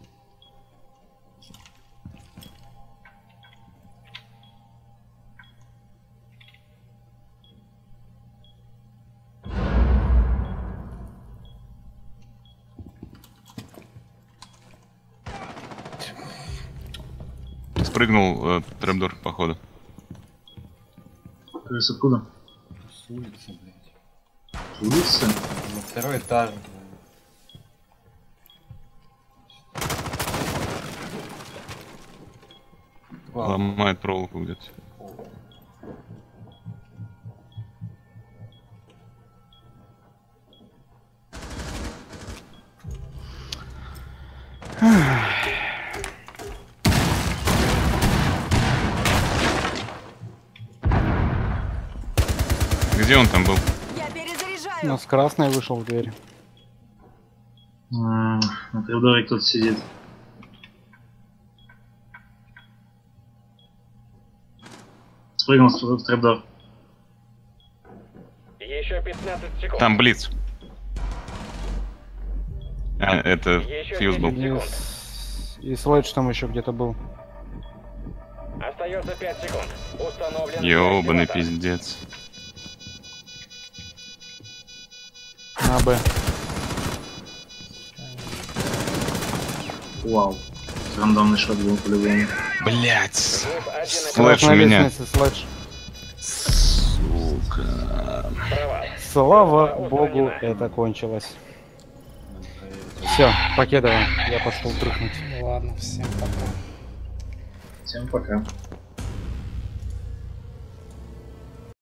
Спрыгнул Трапдор, походу. Крыс откуда? С улицы, блядь. С улицы? На второй этаж, блядь. Ломает проволоку где-то. Где он там был? Я перезаряжаю. Но с красной вышел в дверь. На Треборе кто-то сидит. Спрыгнул в Требор. Еще 15 секунд. Там Блиц. А, это Еще фьюз был. 10 И, секунд. и Слэдж там еще где-то был. Остается 5 секунд. Установлен Ёбаный активатор. пиздец. На Б. Вау. Рандомный шот был по-любому. Блять. Взрыв один Слэдж у На меня. лестнице Слэдж. Сука. провал. Слава богу, это кончилось. Все, покедово. Я пошел дрыхнуть. Ладно, всем пока. Всем пока.